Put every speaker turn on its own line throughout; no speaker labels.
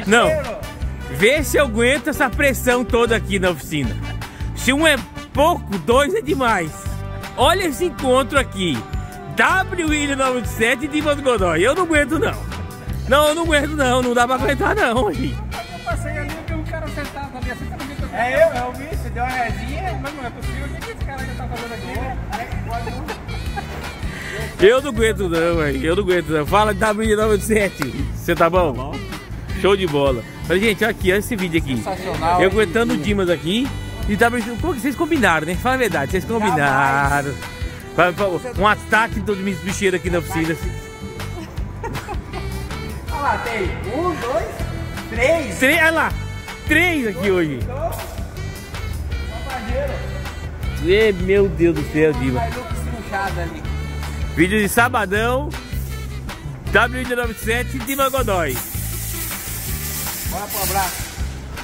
Não, vê se eu aguento essa pressão toda aqui na oficina. Se um é pouco, dois é demais. Olha esse encontro aqui. W William 97 e Dimas Godoy. Eu não aguento não. Não, eu não aguento não. Não dá pra aguentar não. Aí.
Eu passei ali e vi um cara sentado ali assim.
Eu vi, você deu uma resinha.
Mas não é possível. O que esse cara já tá fazendo aqui, né?
Eu não aguento não, velho. Eu não aguento não. Fala W William 97. Você tá bom? Tá bom. Show de bola. Mas, gente, olha aqui, olha esse vídeo aqui.
Sensacional.
Eu aguentando o Dimas aqui. E como que vocês combinaram, né? Fala a verdade, vocês combinaram. Um ataque do bicheiro aqui na oficina.
Olha lá, tem 1, 2, 3.
Olha lá, 3 aqui hoje. Meu Deus do céu, Dimas. Vídeo de sabadão. W97 Dimas Godoy.
Bora pro abraço.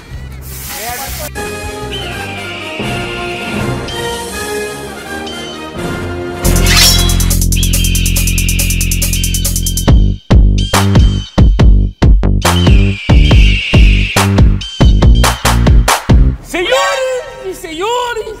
Senhores e senhores,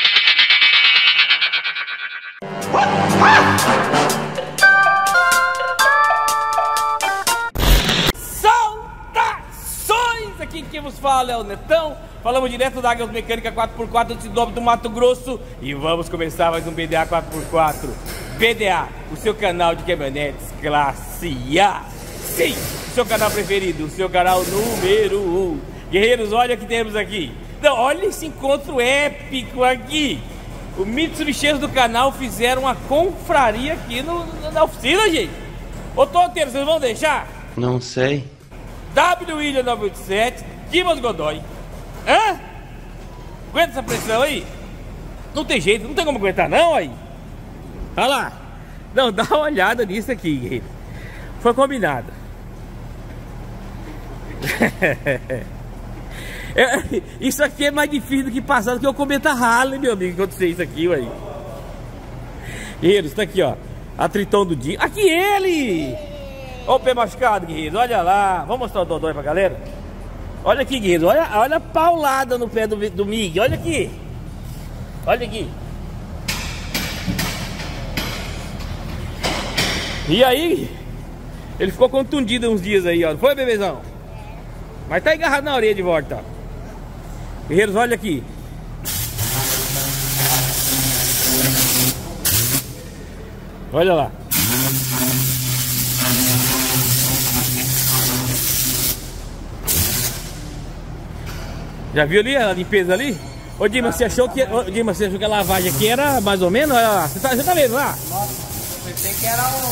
saudações! Aqui quem vos fala é o Netão. Falamos direto da Águias Mecânica 4x4 do Sinop do Mato Grosso. E vamos começar mais um BDA 4x4. BDA, o seu canal de caminhonetes classe A. Sim, o seu canal preferido, o seu canal número 1. Guerreiros, olha o que temos aqui. Não, olha esse encontro épico aqui. O Mitsubishi do canal fizeram uma confraria aqui na oficina, gente. Ô Tonteiro, vocês vão deixar?
Não sei.
W William 987, Dimas Godoy. Hã? Aguenta essa pressão aí? Não tem jeito, não tem como aguentar não aí. Olha lá. Não, dá uma olhada nisso aqui, guerreiro. Foi combinado. Isso aqui é mais difícil do que passar do que eu cometa Harley, meu amigo, acontecer isso aqui, ué. Guerreiros, tá aqui, ó. A Triton do dia. Aqui ele! Ó o pé machucado, guerreiros, olha lá. Vamos mostrar o Dodói pra galera? Olha aqui, guerreiros, olha a paulada no pé do Mig. Olha aqui. Olha aqui. E aí, ele ficou contundido uns dias aí, ó. Não foi, bebezão? Mas tá agarrado na orelha de volta, ó. Guerreiros, olha aqui. Olha lá. Já viu ali a limpeza ali? Ô Dimas, você achou que a lavagem aqui era mais ou menos? Olha lá, você tá vendo lá?
Nossa, eu pensei que era um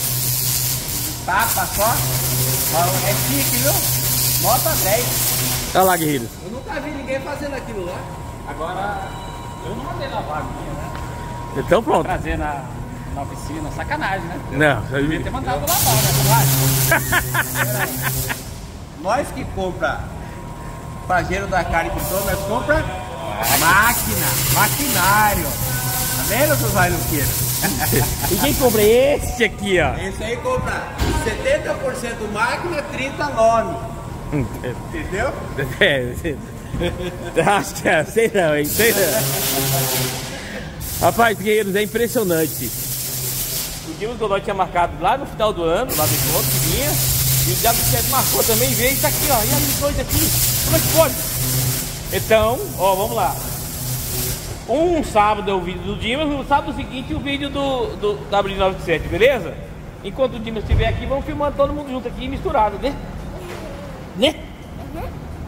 tapa só. É chique, viu? Nota 10.
Olha lá, guerreiros.
Eu nunca vi ninguém fazendo aquilo lá.
Agora, eu não mandei lavar aqui, né?
Então pronto.
Trazer na oficina, sacanagem, né?
Não,
Eu devia ter mandado lavar, né?
Nós que compra pajeiro da cara que nós compra máquina, maquinário. Tá vendo, seus railuqueiros?
E quem compra esse aqui, ó?
Esse aí compra 70% máquina, 30% nome. Entendeu?
Acho que é, sei não, hein? Sei não. Rapaz, guerreiros, é impressionante. O Dimas Godoy tinha marcado lá no final do ano, lá do encontro que vinha. E o W7 marcou também, veio e tá aqui, ó. E aí, os dois aqui, como é que pode? Então, ó, vamos lá. Um sábado é o vídeo do Dimas, no sábado seguinte o vídeo do W97, beleza? Enquanto o Dimas estiver aqui, vamos filmando todo mundo junto aqui, misturado, né? Né? Uhum.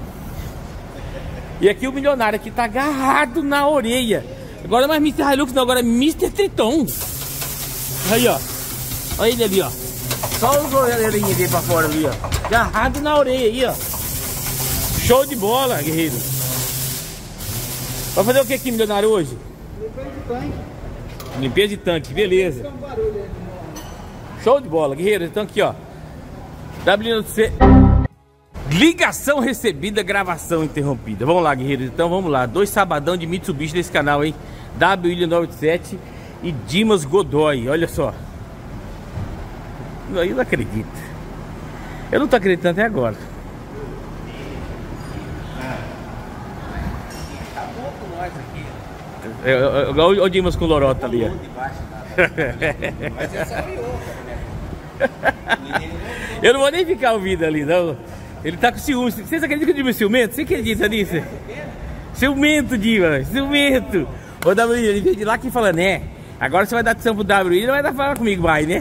E aqui o milionário aqui tá agarrado na orelha. Agora não é mais Mr. Hilux, não, agora é Mr. Triton. Aí, ó. Olha ele ali, ó. Só os orelhinhos dele pra fora ali, ó. Agarrado na orelha aí, ó. Show de bola, guerreiro. Vai fazer o que aqui, milionário, hoje?
Limpeza de tanque.
Limpeza de tanque, beleza. Show de bola, guerreiro. Então aqui, ó. WC. Ligação recebida, gravação interrompida. Vamos lá, guerreiros. Então vamos lá. 2 sabadão de Mitsubishi nesse canal, hein? W97 e Dimas Godoy. Olha só. Eu não acredito. Eu não tô acreditando até agora.
nós aqui.
Olha o Dimas com o lorota ali, ó.
Debaixo da... Mas é só miou, cara.
Eu não vou nem ficar ouvindo ali, não. Ele tá com ciúme. Vocês acreditam que o Dimas é ciumento? Você acredita nisso? Ciumento, Dimas. Ciumento. Ô, W, ele veio de lá aqui falando, né? Agora você vai dar atenção pro W, ele não vai dar falar comigo mais, né?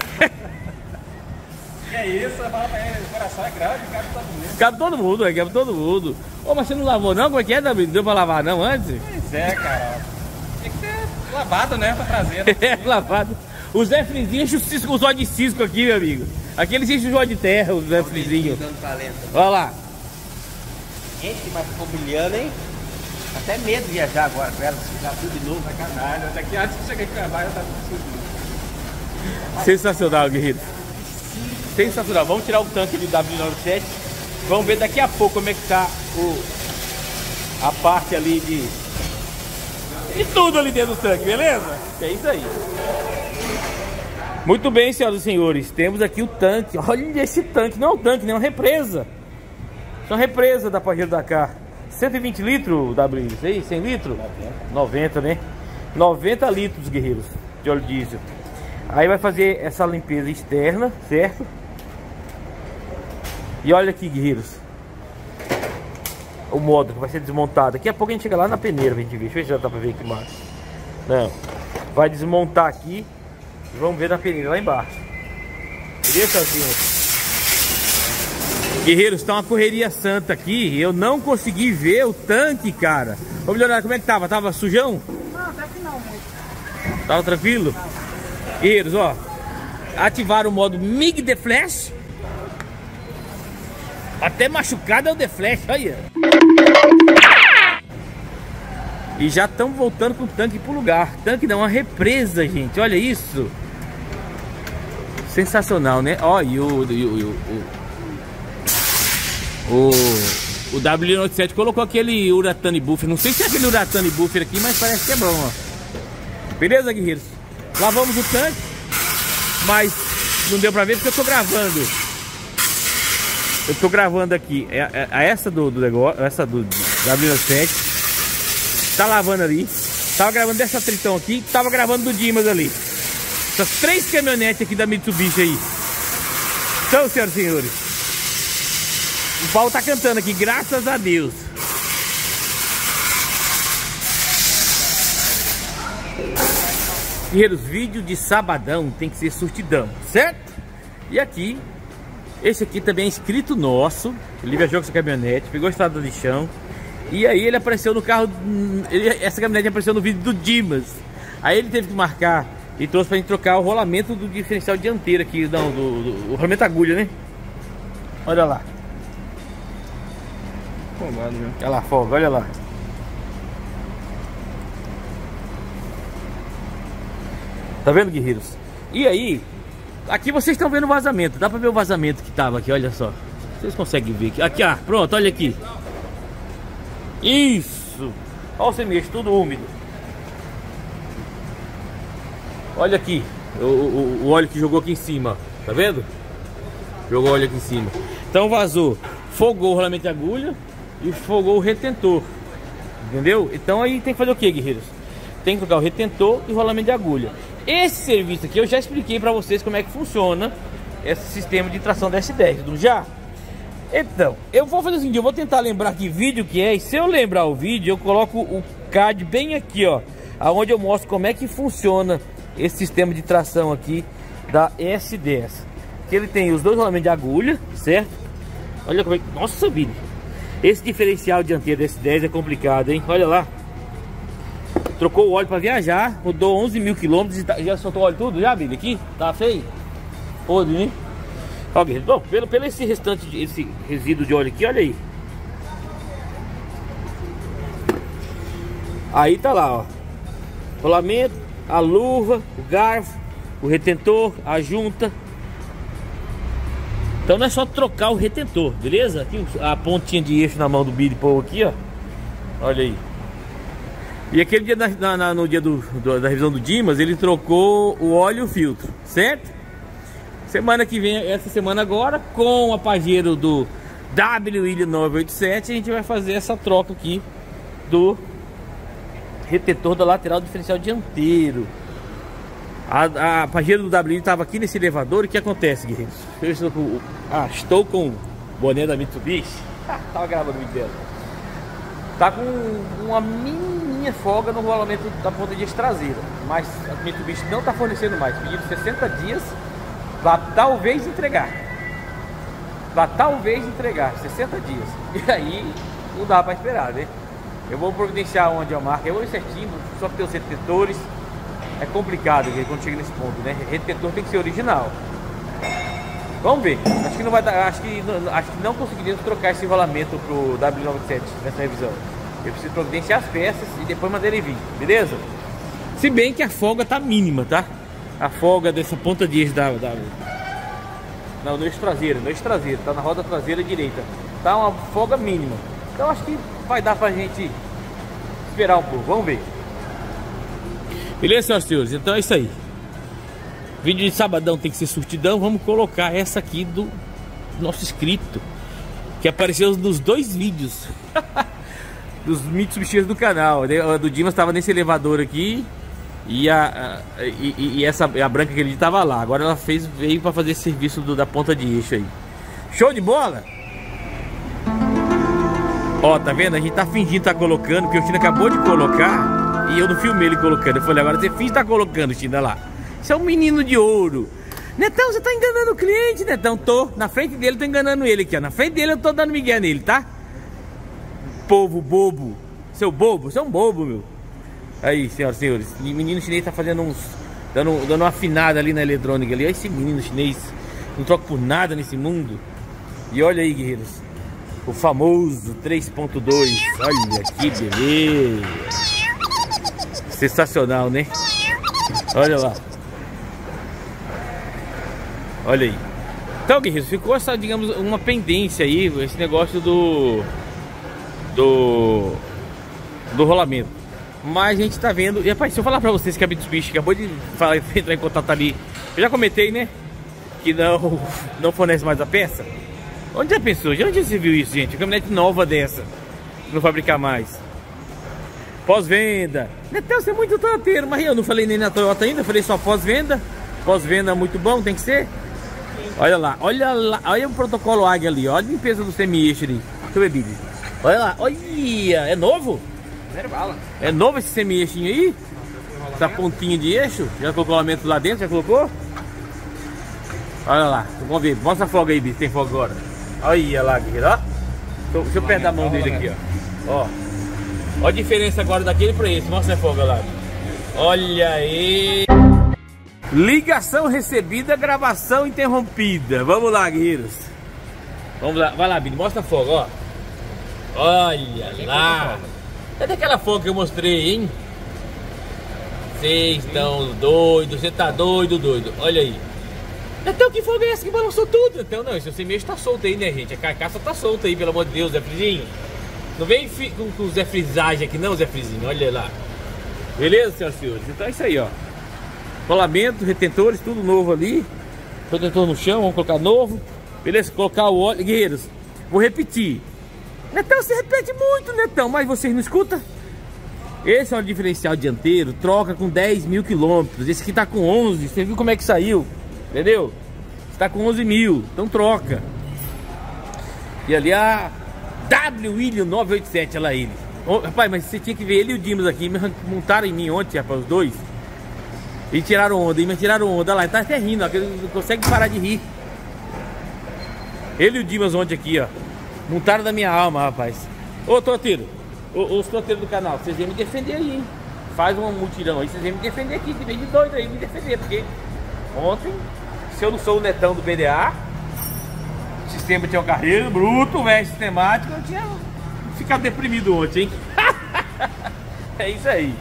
Que é isso? Eu falo pra ele, o coração é grande, cabe todo mundo.
Cabe todo mundo, cabe todo mundo. Ô, mas você não lavou não? Como é que é, W? Não deu pra lavar não antes?
Pois é, cara. Tem que ser lavado, né, pra trazer. Né?
É, lavado. O Zé Frizinho enche os olhos de cisco aqui, meu amigo. Aqui eles enchem os olhos de terra, o Zé Frizinho. Olha lá.
Gente, mas ficou brilhando, hein? Até medo de viajar agora com ela, ficar tudo de novo.
Sacanagem. Daqui antes de chegar aqui no trabalho, eu tava tudo.
Sensacional, guerreiro. Sensacional. Vamos tirar o tanque de W97. Vamos ver daqui a pouco como é que tá a parte ali de tudo ali dentro do tanque, beleza? É isso aí. Muito bem, senhoras e senhores. Temos aqui o tanque. Olha esse tanque. Não é um tanque, nem é uma represa. É uma represa da Pajero Dakar. 120 litros, W, isso aí? 100 litros? 90, né? 90 litros, guerreiros, de óleo diesel. Aí vai fazer essa limpeza externa, certo? E olha aqui, guerreiros, o módulo que vai ser desmontado. Daqui a pouco a gente chega lá na peneira pra gente ver. Deixa eu ver se já dá pra ver aqui embaixo. Não. Vai desmontar aqui e vamos ver na peneira lá embaixo. Beleza, senhor? Guerreiros, tá uma correria santa aqui. Eu não consegui ver o tanque, cara. Ô, milionário, como é que tava? Tava sujão?
Não, até que não, muito.
Tava tranquilo? Guerreiros, ó, ativaram o modo MIG The Flash. Até machucado é o The Flash, olha. E já estamos voltando com o tanque pro lugar. Tanque não, uma represa, gente. Olha isso. Sensacional, né? Ó, e o W97 colocou aquele Uratane Buffer. Não sei se é aquele Uratane Buffer aqui, mas parece que é bom, ó. Beleza, guerreiros? Lavamos o tanque, mas não deu pra ver porque eu tô gravando. Eu tô gravando aqui. Essa do negócio, essa do W97. Tá lavando ali. Tava gravando dessa Tritão aqui. Tava gravando do Dimas ali. Essas 3 caminhonetes aqui da Mitsubishi aí. Então, senhoras e senhores, o pau tá cantando aqui, graças a Deus. Guerreiros, vídeo de sabadão tem que ser surtidão, certo? E aqui, esse aqui também é inscrito nosso. Ele viajou com essa caminhonete, pegou a estrada de chão. E aí ele apareceu no carro, essa caminhonete apareceu no vídeo do Dimas. Aí ele teve que marcar e trouxe pra gente trocar o rolamento do diferencial dianteiro aqui, não, do rolamento agulha, né? Olha lá.
Folgado, viu?
Olha lá, folga, olha lá. Tá vendo, guerreiros? E aí, aqui vocês estão vendo o vazamento. Dá pra ver o vazamento que tava aqui, olha só. Vocês conseguem ver aqui. Aqui, ó, pronto, olha aqui. Isso. Olha o semestre, tudo úmido. Olha aqui, o óleo que jogou aqui em cima, tá vendo? Jogou óleo aqui em cima. Então vazou, fogou o rolamento de agulha e fogou o retentor. Entendeu? Então aí tem que fazer o que, guerreiros? Tem que trocar o retentor e o rolamento de agulha. Esse serviço aqui eu já expliquei pra vocês como é que funciona esse sistema de tração da S10, não já? Então, eu vou fazer o seguinte, eu vou tentar lembrar que vídeo que é. E se eu lembrar o vídeo, eu coloco o card bem aqui, ó, aonde eu mostro como é que funciona esse sistema de tração aqui da S10. Que ele tem os dois rolamentos de agulha, certo? Olha como é que... Nossa, vida! Esse diferencial dianteiro da S10 é complicado, hein? Olha lá. Trocou o óleo para viajar, rodou 11 mil quilômetros e já soltou o óleo tudo, já, Billy? Aqui? Tá feio? Podre, né? Ó, bom, pelo esse restante, esse resíduo de óleo aqui, olha aí. Aí tá lá, ó. Rolamento, a luva, o garfo, o retentor, a junta. Então não é só trocar o retentor, beleza? Aqui a pontinha de eixo na mão do Billy Paul aqui, ó. Olha aí. E aquele dia no dia da revisão do Dimas, ele trocou o óleo e o filtro, certo? Semana que vem, essa semana agora, com a Pajero do W William 987, a gente vai fazer essa troca aqui do retentor da lateral do diferencial dianteiro. A pajeira do WI estava aqui nesse elevador. E o que acontece, guerreiros? Eu estou com o boné da Mitsubishi. Tava gravando o vídeo dela. Tá com uma mini folga no rolamento da ponta de traseira, mas a Mitsubishi não está fornecendo mais. Pediram 60 dias para talvez entregar. 60 dias. E aí não dá para esperar, né? Eu vou providenciar onde é a marca, eu vou ir certinho, só que tem os retentores. É complicado quando chega nesse ponto, né? Retentor tem que ser original. Vamos ver. Acho que não vai dar. Acho que não conseguiríamos trocar esse rolamento pro W97 nessa revisão. Eu preciso providenciar as peças e depois mandar ele vir, beleza? Se bem que a folga tá mínima, tá? A folga dessa ponta de eixo no eixo traseiro, tá na roda traseira direita. Tá uma folga mínima. Então acho que vai dar pra gente esperar um pouco. Vamos ver. Beleza, senhoras e senhores? Então é isso aí. Vídeo de sabadão tem que ser surtidão. Vamos colocar essa aqui do nosso inscrito, que apareceu nos 2 vídeos dos Mitsubishi do canal. A do Dimas estava nesse elevador aqui. E a branca que ele estava lá. Agora ela veio para fazer esse serviço da ponta de eixo aí. Show de bola! Ó, tá vendo? A gente tá fingindo que tá colocando, porque o China acabou de colocar e eu não filmei ele colocando. Eu falei, agora você finge que tá colocando, China, lá. Isso é um menino de ouro. Netão, você tá enganando o cliente, Netão. Tô. Na frente dele, tô enganando ele aqui, ó. Na frente dele eu tô dando migué nele, tá? Povo bobo. Seu bobo, você é um bobo, meu. Aí, senhoras e senhores, o menino chinês tá fazendo dando uma afinada ali na eletrônica ali. Olha esse menino chinês, não troca por nada nesse mundo. E olha aí, guerreiros, o famoso 3.2. Olha que beleza. Sensacional, né? Olha lá. Olha aí. Então, guerreiros, ficou essa, digamos, uma pendência aí, esse negócio do rolamento. Mas a gente tá vendo. E rapaz, se eu falar pra vocês que a Mitsubishi acabou de entrar em contato ali, eu já comentei, né? Que não fornece mais a peça. Onde já pensou? De onde você viu isso, gente? Uma caminhonete nova dessa, não fabricar mais. Pós-venda. Netão, você é muito troteiro. Mas eu não falei nem na Toyota ainda, eu falei só pós-venda. Pós-venda muito bom, tem que ser. Olha lá, olha o protocolo Águia ali, olha a limpeza do semi-eixo ali. Deixa eu ver, Bibi. Olha lá, olha, é novo? É novo esse semi-eixinho aí? Essa pontinha de eixo? Já colocou o rolamento lá dentro? Já colocou? Olha lá, vamos ver. Mostra a folga aí, Bibi. Tem folga agora. Olha lá, guerreiro, ó. Deixa eu perder a mão dele aqui, ó. Olha a diferença agora daquele para esse. Mostra a folga lá. Olha aí. Ligação recebida, gravação interrompida. Vamos lá, guerreiros. Vamos lá, vai lá, Bibi. Mostra a folga, ó. Olha lá. Cadê aquela folga que eu mostrei, hein? Vocês estão doidos, você tá doido. Olha aí. Então que folga é essa que balançou tudo? Então não, esse semi-eixo tá solto aí, né, gente? A carcaça tá solta aí, pelo amor de Deus, Zé Frizinho. Não vem com Zé Frisagem aqui não, Zé Frizinho, olha lá. Beleza, senhoras e senhores? Então é isso aí, ó. Rolamento, retentores, tudo novo ali. Retentor no chão, vamos colocar novo. Beleza? Colocar o óleo. Guerreiros, vou repetir. Netão, você repete muito, Netão, mas vocês não escutam? Esse é o diferencial dianteiro, troca com 10 mil quilômetros. Esse aqui tá com 11, você viu como é que saiu? Entendeu? Está com 11 mil, então troca. E ali a W 987, olha lá ele. Oh, rapaz, mas você tinha que ver ele e o Dimas aqui. Montaram em mim ontem, rapaz, os dois. E tiraram onda, olha lá, ele tá até rindo, ó, que ele não consegue parar de rir. Ele e o Dimas ontem aqui, ó. Montaram da minha alma, rapaz. Ô, troteiro, os troteiros do canal, vocês iam me defender aí, hein? Faz um mutirão aí, vocês iam me defender aqui, de vez de doido aí, me defender, porque ontem, se eu não sou o Netão do BDA, o sistema tinha um carreiro bruto, velho, sistemático, eu tinha ficado deprimido ontem, hein? É isso aí.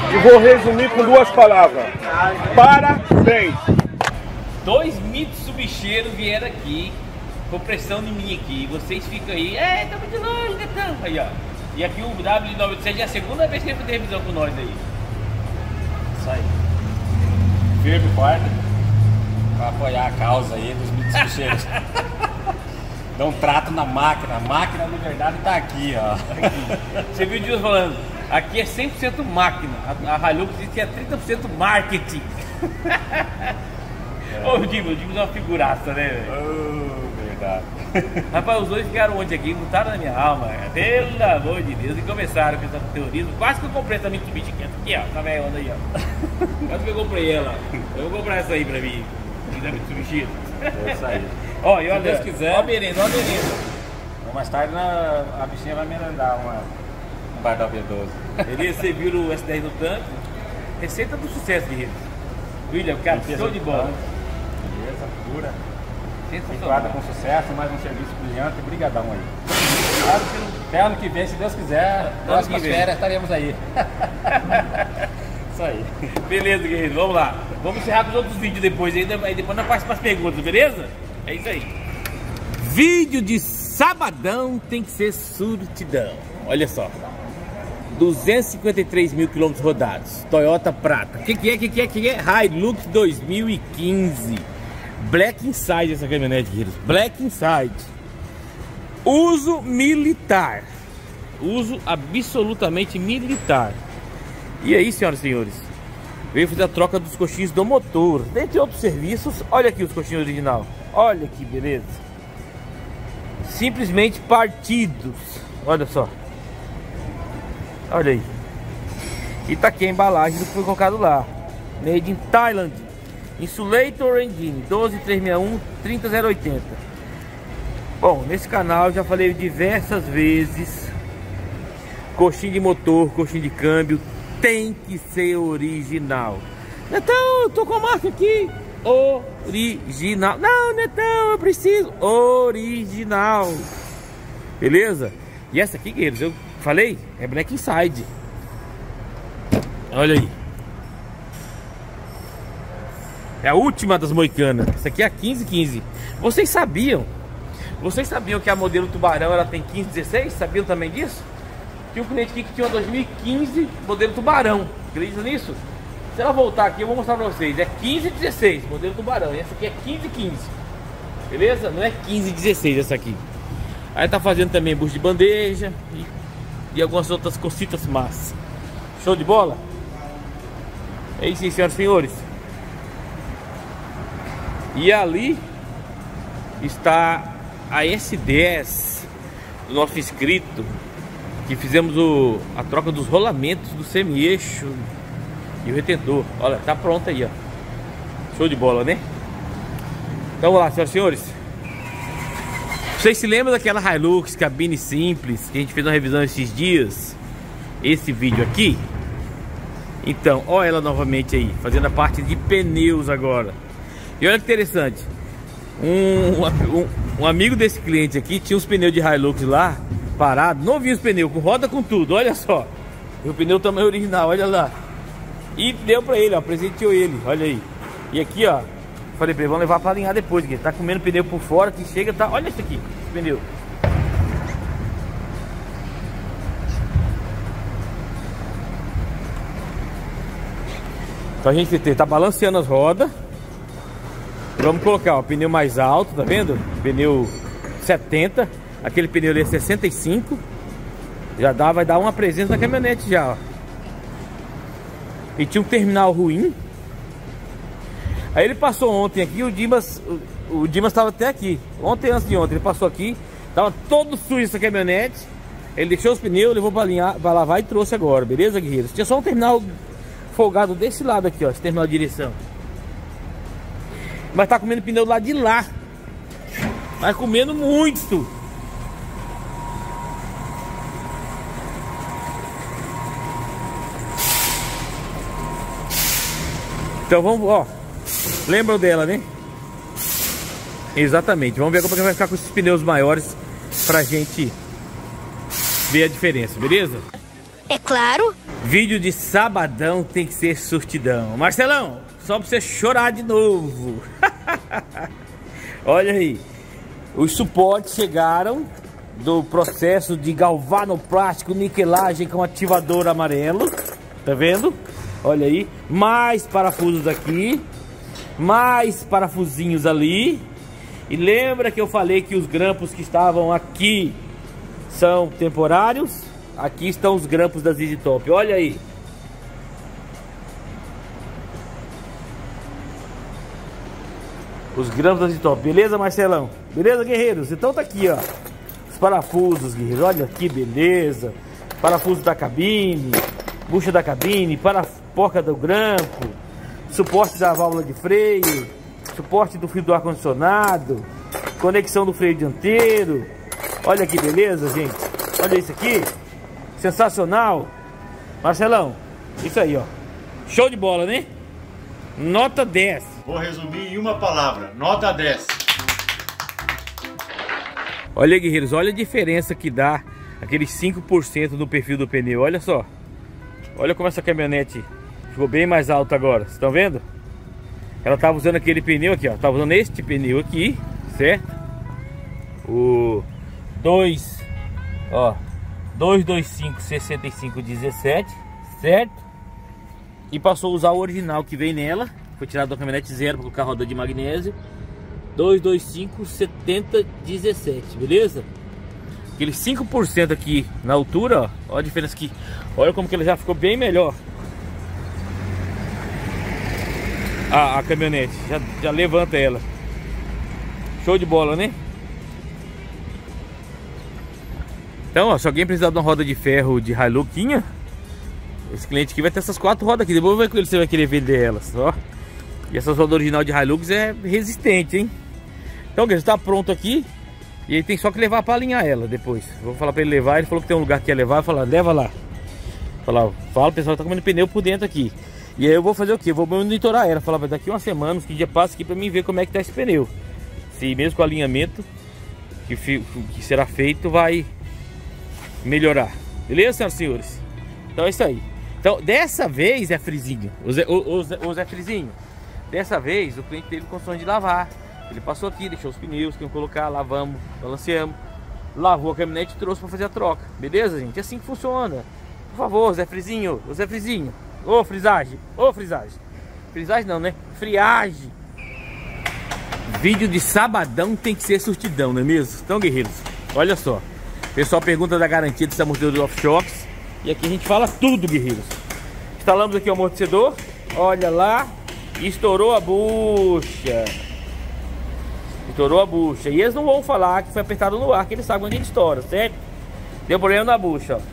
e vou resumir com 2 palavras. Parabéns!
2 Mitsubisheiros vieram aqui, com pressão em mim aqui. Vocês ficam aí, tá muito longe, Netão. Aí, ó. E aqui o W97 é a segunda vez que ele fez revisão com nós aí.
Isso aí. Firme e forte. Pra apoiar a causa aí dos Mitsubisheiros. Dá um trato na máquina. A máquina, na verdade, tá aqui, ó.
Você viu o Dias falando, aqui é 100% máquina. A Hilux diz que é 30% marketing. Ô, o Dimas é uma figuraça, né, velho?
Verdade.
Rapaz, os dois ficaram ontem aqui, lutaram na minha alma, pelo amor de Deus, e começaram com essa teorismo. Quase que eu comprei essa Mitsubishi aqui, ó, tá vendo aí, ó. Quase que eu comprei ela. Eu vou comprar essa aí pra mim, da Mitsubishi.
É isso aí.
Ó, e olha,
se Deus quiser.
ó a merenda, ó a merenda.
Mais tarde a bichinha vai me mandar um Bardal V12.
Ele viu o S10 no tanque. Receita do sucesso, guerreiro. William, cara, show de bola.
Beleza, pura.
Sensacional.
Enquadra com sucesso, mais um serviço brilhante. Brigadão aí. Até ano que vem, se Deus quiser, próximas férias estaremos aí. Isso aí.
Beleza, guerreiro, vamos lá. Vamos encerrar com os outros vídeos depois ainda, aí depois nós passamos para as perguntas, beleza? É isso aí. Vídeo de sabadão tem que ser surtidão. Olha só. 253 mil quilômetros rodados. Toyota Prata. O que é? Hilux 2015. Black Inside essa caminhonete, guerreiros. Black Inside. Uso militar. Uso absolutamente militar. E aí, senhoras e senhores, veio fazer a troca dos coxinhos do motor. Dentre outros serviços, olha aqui os coxinhos original. Olha que beleza. Simplesmente partidos. Olha só. Olha aí. E tá aqui a embalagem do que foi colocado lá. Made in Thailand. Insulator Engine 12361 30080. Bom, nesse canal eu já falei diversas vezes. Coxinha de motor, coxinha de câmbio tem que ser original. Netão, eu tô com a marca aqui. Original. Não, Netão, eu preciso original. Beleza? E essa aqui, guerreiros, eu falei, é Black Inside. Olha aí. É a última das moicanas. Essa aqui é a 1515. Vocês sabiam que a modelo Tubarão ela tem 1516? Sabiam também disso? Tinha um cliente aqui que tinha uma 2015 modelo Tubarão. Acredita nisso? Se ela voltar aqui eu vou mostrar pra vocês. É 1516 modelo Tubarão. E essa aqui é 1515. Beleza? Não é 1516 essa aqui. Aí tá fazendo também bucho de bandeja e algumas outras cositas massas. Show de bola? É isso aí, senhoras e senhores. E ali está a S10 do nosso inscrito, que fizemos a troca dos rolamentos do semi-eixo e o retentor. Olha, tá pronto aí, ó. Show de bola, né? Então vamos lá, senhoras e senhores. Vocês se lembram daquela Hilux cabine simples que a gente fez uma revisão esses dias? Esse vídeo aqui. Então, olha ela novamente aí, fazendo a parte de pneus agora. E olha que interessante, um amigo desse cliente aqui tinha uns pneus de Hilux lá, parado, novinho os pneus, com roda com tudo, olha só. E o pneu tamanho original, olha lá. E deu pra ele, ó, presenteou ele, olha aí. E aqui, ó, falei pra ele, vamos levar pra alinhar depois, que ele tá comendo pneu por fora, que chega, tá, olha isso aqui, esse pneu. Então a gente tá balanceando as rodas. Vamos colocar o pneu mais alto, tá vendo? Pneu 70. Aquele pneu ali é 65. Já dá, vai dar uma presença na caminhonete já, ó. E tinha um terminal ruim. Aí ele passou ontem aqui, o Dimas estava até aqui. Ontem, antes de ontem, ele passou aqui. Tava todo sujo essa caminhonete. Ele deixou os pneus, levou pra lavar e trouxe agora, beleza, guerreiros? Tinha só um terminal folgado desse lado aqui, ó, esse terminal de direção. Mas tá comendo pneu do lado de lá. Mas comendo muito. Então vamos, ó. Lembram dela, né? Exatamente. Vamos ver como é que vai ficar com esses pneus maiores pra gente ver a diferença, beleza?
É claro.
Vídeo de sabadão tem que ser surtidão. Marcelão, só pra você chorar de novo. Olha aí. Os suportes chegaram do processo de galvanoplástico, niquelagem com ativador amarelo. Tá vendo? Olha aí. Mais parafusos aqui. Mais parafusinhos ali. E lembra que eu falei que os grampos que estavam aqui são temporários? Aqui estão os grampos da ZZ Top, olha aí. Os grampos da ZZ Top, beleza, Marcelão? Beleza, guerreiros? Então tá aqui, ó. Os parafusos, guerreiros, olha que beleza. Parafuso da cabine, bucha da cabine, porca do grampo, suporte da válvula de freio, suporte do fio do ar-condicionado, conexão do freio dianteiro. Olha que beleza, gente. Olha isso aqui. Sensacional. Marcelão, isso aí, ó. Show de bola, né? Nota 10.
Vou resumir em uma palavra, nota 10.
Olha, guerreiros, olha a diferença que dá aqueles 5% do perfil do pneu. Olha só. Olha como essa caminhonete ficou bem mais alta agora. Vocês estão vendo? Ela tava usando aquele pneu aqui, ó. Tava usando este pneu aqui, certo? O 225 65 17, certo? E passou a usar o original que vem nela. Foi tirado da caminhonete zero para colocar roda de magnésio. 225 70 17, beleza? Aquele 5% aqui na altura, ó. Olha a diferença aqui. Olha como que ela já ficou bem melhor. A caminhonete já levanta ela. Show de bola, né? Então, ó, se alguém precisar de uma roda de ferro de Hiluxinha, esse cliente aqui vai ter essas 4 rodas aqui. Depois você vai querer vender elas, ó. E essas rodas original de Hilux é resistente, hein? Então, guys, tá pronto aqui. E aí tem só que levar para alinhar ela depois. Vou falar para ele levar. Ele falou que tem um lugar que ia levar. Eu falei, leva lá. Fala, pessoal, tá comendo pneu por dentro aqui. E aí eu vou fazer o quê? Eu vou monitorar ela. Falar, daqui uma semana, uns 15 dias passa aqui para mim ver como é que tá esse pneu. Se mesmo com o alinhamento que será feito vai melhorar. Beleza, senhoras e senhores? Então é isso aí. Então, dessa vez é frisinho. O Zé Frizinho. Dessa vez o cliente teve condições de lavar. Ele passou aqui, deixou os pneus que iam colocar, lavamos, balanceamos, lavou a caminhonete e trouxe para fazer a troca. Beleza, gente? É assim que funciona. Por favor, Zé Frizinho, Zé Frizinho. Ô, frisagem, ô, frisagem. Frisagem não, né? Friagem. Vídeo de sabadão tem que ser surtidão, não é mesmo? Então, guerreiros, olha só. O pessoal pergunta da garantia desse amortecedor de off-shocks. E aqui a gente fala tudo, guerreiros. Instalamos aqui o amortecedor. Olha lá. Estourou a bucha. Estourou a bucha. E eles não vão falar que foi apertado no ar, que eles sabem onde ele estoura, certo? Deu problema na bucha, ó.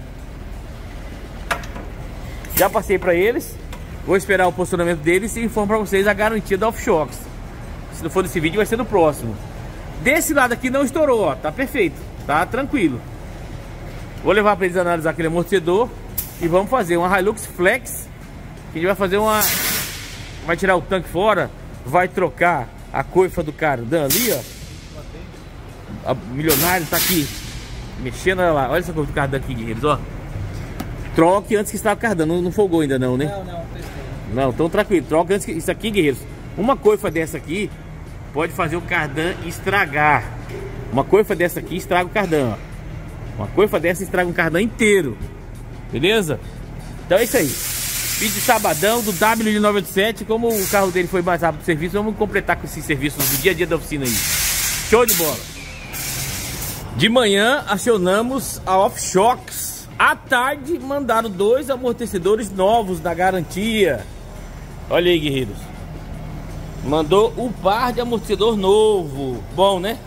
Já passei para eles. Vou esperar o posicionamento deles e informo para vocês a garantia da off-shocks. Se não for desse vídeo, vai ser no próximo. Desse lado aqui não estourou, ó. Tá perfeito, tá tranquilo. Vou levar para eles analisar aquele amortecedor. E vamos fazer uma Hilux Flex. A gente vai fazer uma... Vai tirar o tanque fora. Vai trocar a coifa do cardan ali, ó. A milionário tá aqui mexendo, olha lá. Olha essa coifa do cardan aqui, guerreiros, ó. Troque antes que estava o cardan. Não folgou ainda não, né? Não, então tranquilo. Troca antes que... Isso aqui, guerreiros. Uma coifa dessa aqui pode fazer o cardan estragar. Uma coifa dessa aqui estraga o cardan, ó. Uma coifa dessa estraga um cardan inteiro. Beleza? Então é isso aí. Vídeo de sabadão do W987. Como o carro dele foi mais rápido do serviço, vamos completar com esses serviços do dia a dia da oficina aí. Show de bola. De manhã acionamos a off-shocks. À tarde mandaram 2 amortecedores novos da garantia. Olha aí, guerreiros. Mandou um par de amortecedor novo. Bom, né?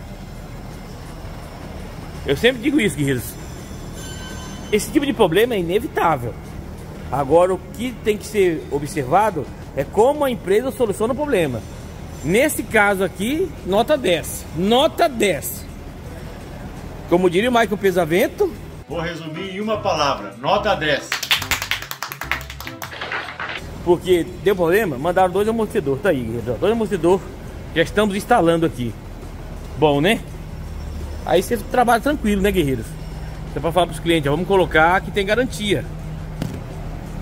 Eu sempre digo isso, guerreiros. Esse tipo de problema é inevitável. Agora, o que tem que ser observado é como a empresa soluciona o problema. Nesse caso aqui, nota 10. Nota 10. Como diria o Michael Pesavento.
Vou resumir em uma palavra, nota 10.
Porque deu problema, mandaram 2 amortecedores. Tá aí, guerreiros. 2 amortecedores. Já estamos instalando aqui. Bom, né? Aí você trabalha tranquilo, né, guerreiros? Você pode falar para os clientes, ó, vamos colocar que tem garantia.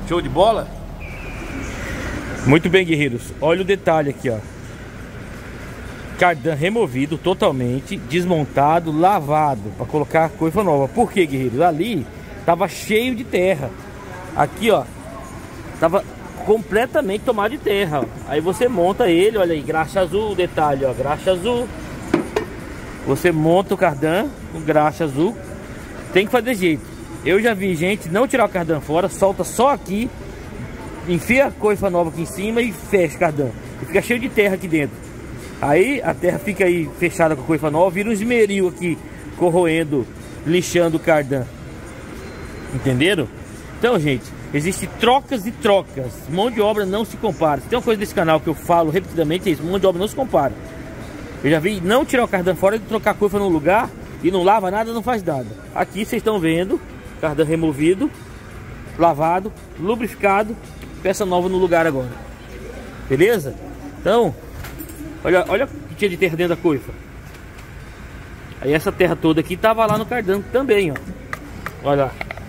Show de bola? Muito bem, guerreiros. Olha o detalhe aqui, ó. Cardan removido totalmente, desmontado, lavado para colocar coifa nova. Por quê, guerreiros? Ali tava cheio de terra. Aqui, ó, tava completamente tomado de terra, ó. Aí você monta ele, olha aí, graxa azul, detalhe, ó, graxa azul. Você monta o cardan com graxa azul. Tem que fazer jeito. Eu já vi gente não tirar o cardan fora, solta só aqui, enfia a coifa nova aqui em cima e fecha o cardan. E fica cheio de terra aqui dentro. Aí a terra fica aí fechada com a coifa nova, vira um esmeril aqui, corroendo, lixando o cardan. Entenderam? Então, gente, existem trocas e trocas. Mão de obra não se compara. Se tem uma coisa desse canal que eu falo repetidamente, é isso: mão de obra não se compara. Eu já vi não tirar o cardan fora, de trocar a coifa no lugar e não lava nada, não faz nada. Aqui vocês estão vendo, cardan removido, lavado, lubrificado, peça nova no lugar agora. Beleza? Então, olha o que tinha de terra dentro da coifa. Aí essa terra toda aqui tava lá no cardan também, ó. Olha lá.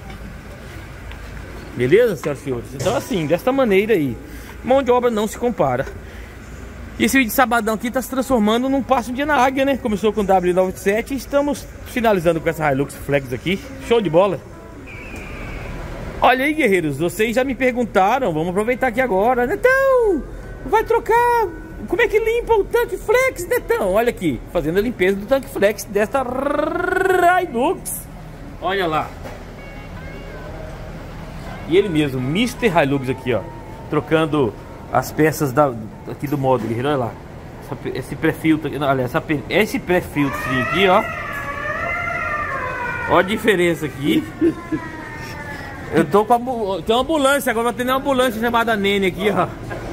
Beleza, senhoras e senhores? Então assim, desta maneira aí, mão de obra não se compara. E esse vídeo de sabadão aqui tá se transformando num passo um dia na águia, né? Começou com o W97 e estamos finalizando com essa Hilux Flex aqui. Show de bola. Olha aí, guerreiros, vocês já me perguntaram, vamos aproveitar aqui agora. Netão, vai trocar... Como é que limpa o tanque flex, Netão? Olha aqui, fazendo a limpeza do tanque flex desta Hilux. Olha lá. E ele mesmo, Mr. Hilux aqui, ó, trocando as peças aqui do módulo, guerreiro. Olha lá. Esse pré-filtro, olha, esse pré-filtro aqui, ó. Olha a diferença aqui. Eu tô com tem uma ambulância, agora vai ter uma ambulância chamada Nene aqui, ó.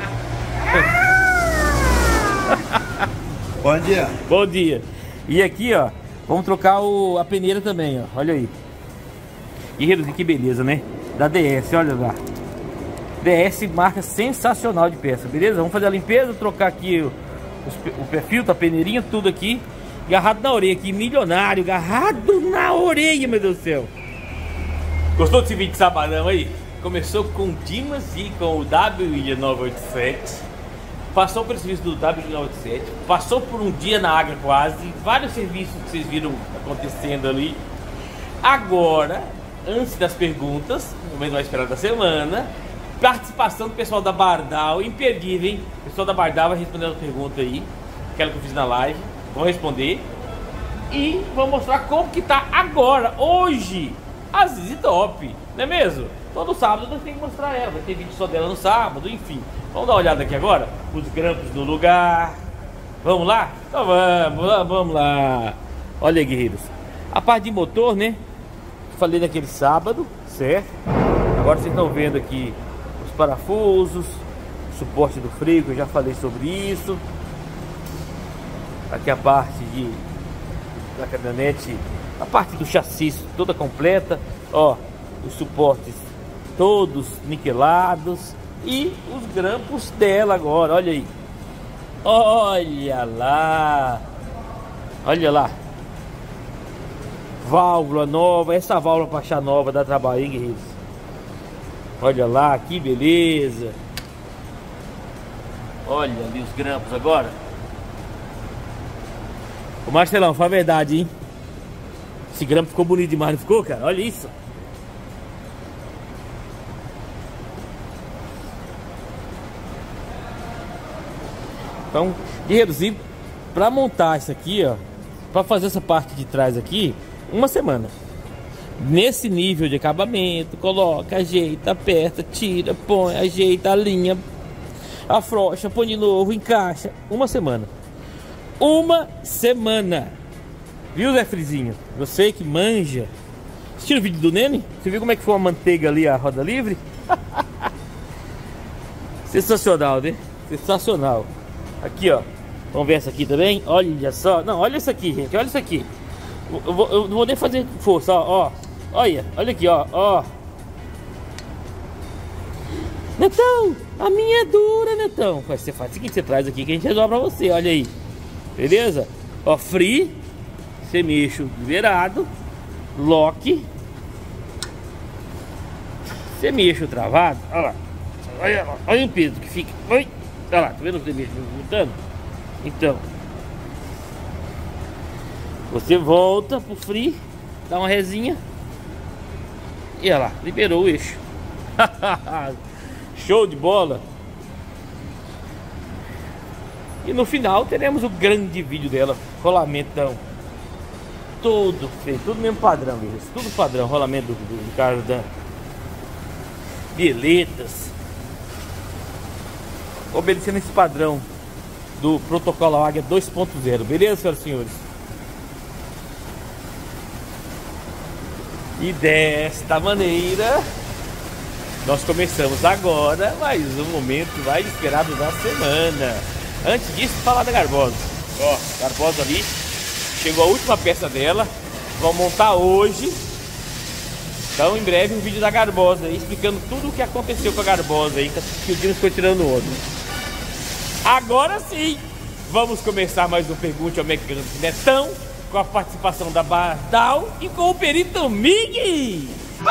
Bom dia.
Bom dia. E aqui, ó, vamos trocar a peneira também, ó. Olha aí. Guerreiros, que beleza, né? Da DS, olha lá. DS, marca sensacional de peça, beleza? Vamos fazer a limpeza, trocar aqui o pré-filtro, a peneirinha, tudo aqui. Agarrado na orelha aqui, milionário, agarrado na orelha, meu Deus do céu. Gostou desse vídeo de sabadão aí? Começou com o Dimas e com o W987. Passou pelo serviço do W987, passou por um dia na água quase, vários serviços que vocês viram acontecendo ali. Agora, antes das perguntas, no momento mais esperado da semana, participação do pessoal da Bardal, imperdível, hein? O pessoal da Bardal vai responder a pergunta aí, aquela que eu fiz na live, vão responder. E vou mostrar como que tá agora, hoje, a Zizi Top, não é mesmo? Todo sábado nós temos que mostrar ela, vai ter vídeo só dela no sábado, enfim. Vamos dar uma olhada aqui agora, os grampos do lugar. Vamos lá? Então vamos lá. Olha aí, guerreiros, a parte de motor, né? Falei naquele sábado, certo? Agora vocês estão vendo aqui os parafusos, suporte do freio, que eu já falei sobre isso. Aqui a parte da caminhonete, a parte do chassi toda completa, ó, os suportes todos niquelados e os grampos dela agora, olha aí. Olha lá. Olha lá. Válvula nova, essa válvula para achar nova dá trabalho, hein, guerreiros? Olha lá, que beleza. Olha ali os grampos agora. Ô Marcelão, fala a verdade, hein? Esse grampo ficou bonito demais, não ficou, cara? Olha isso. Então, guerreiros, e pra montar isso aqui, ó, pra fazer essa parte de trás aqui, uma semana. Nesse nível de acabamento, coloca, ajeita, aperta, tira, põe, ajeita, alinha, afrouxa, põe de novo, encaixa. Uma semana. Uma semana. Viu, Zé Frizinho? Você que manja. Assistiu o vídeo do Nene? Você viu como é que foi a manteiga ali, a roda livre? Sensacional, né? Sensacional. Aqui, ó. Vamos ver essa aqui também. Olha só. Não, olha isso aqui, gente. Olha isso aqui. Eu não vou nem fazer força, ó. Olha aqui, ó. Netão, a minha é dura, Netão. Você faz o seguinte, você traz aqui que a gente resolve pra você. Olha aí. Beleza? Ó, free. Semi-eixo liberado. Lock. Você mexe o travado, olha lá. Olha o peso que fica. Olha lá, tá vendo você mexe voltando? Então, você volta pro free, dá uma resinha e olha lá, liberou o eixo. Show de bola. E no final teremos o grande vídeo dela, rolamentão. Todo feito, tudo mesmo padrão, beleza? Tudo padrão, rolamento do cardan. Violetas. Obedecendo esse padrão do protocolo Águia 2.0, beleza, senhoras e senhores? E desta maneira nós começamos agora mais um momento mais esperado da semana. Antes disso, falar da Garbosa. Ó, Garbosa ali, chegou a última peça dela. Vamos montar hoje. Então em breve um vídeo da Garbosa aí, explicando tudo o que aconteceu com a Garbosa aí, que o Dino ficou tirando o outro. Agora sim, vamos começar mais um Pergunte ao Mecânico Netão, com a participação da Bardal e com o Perito Mig.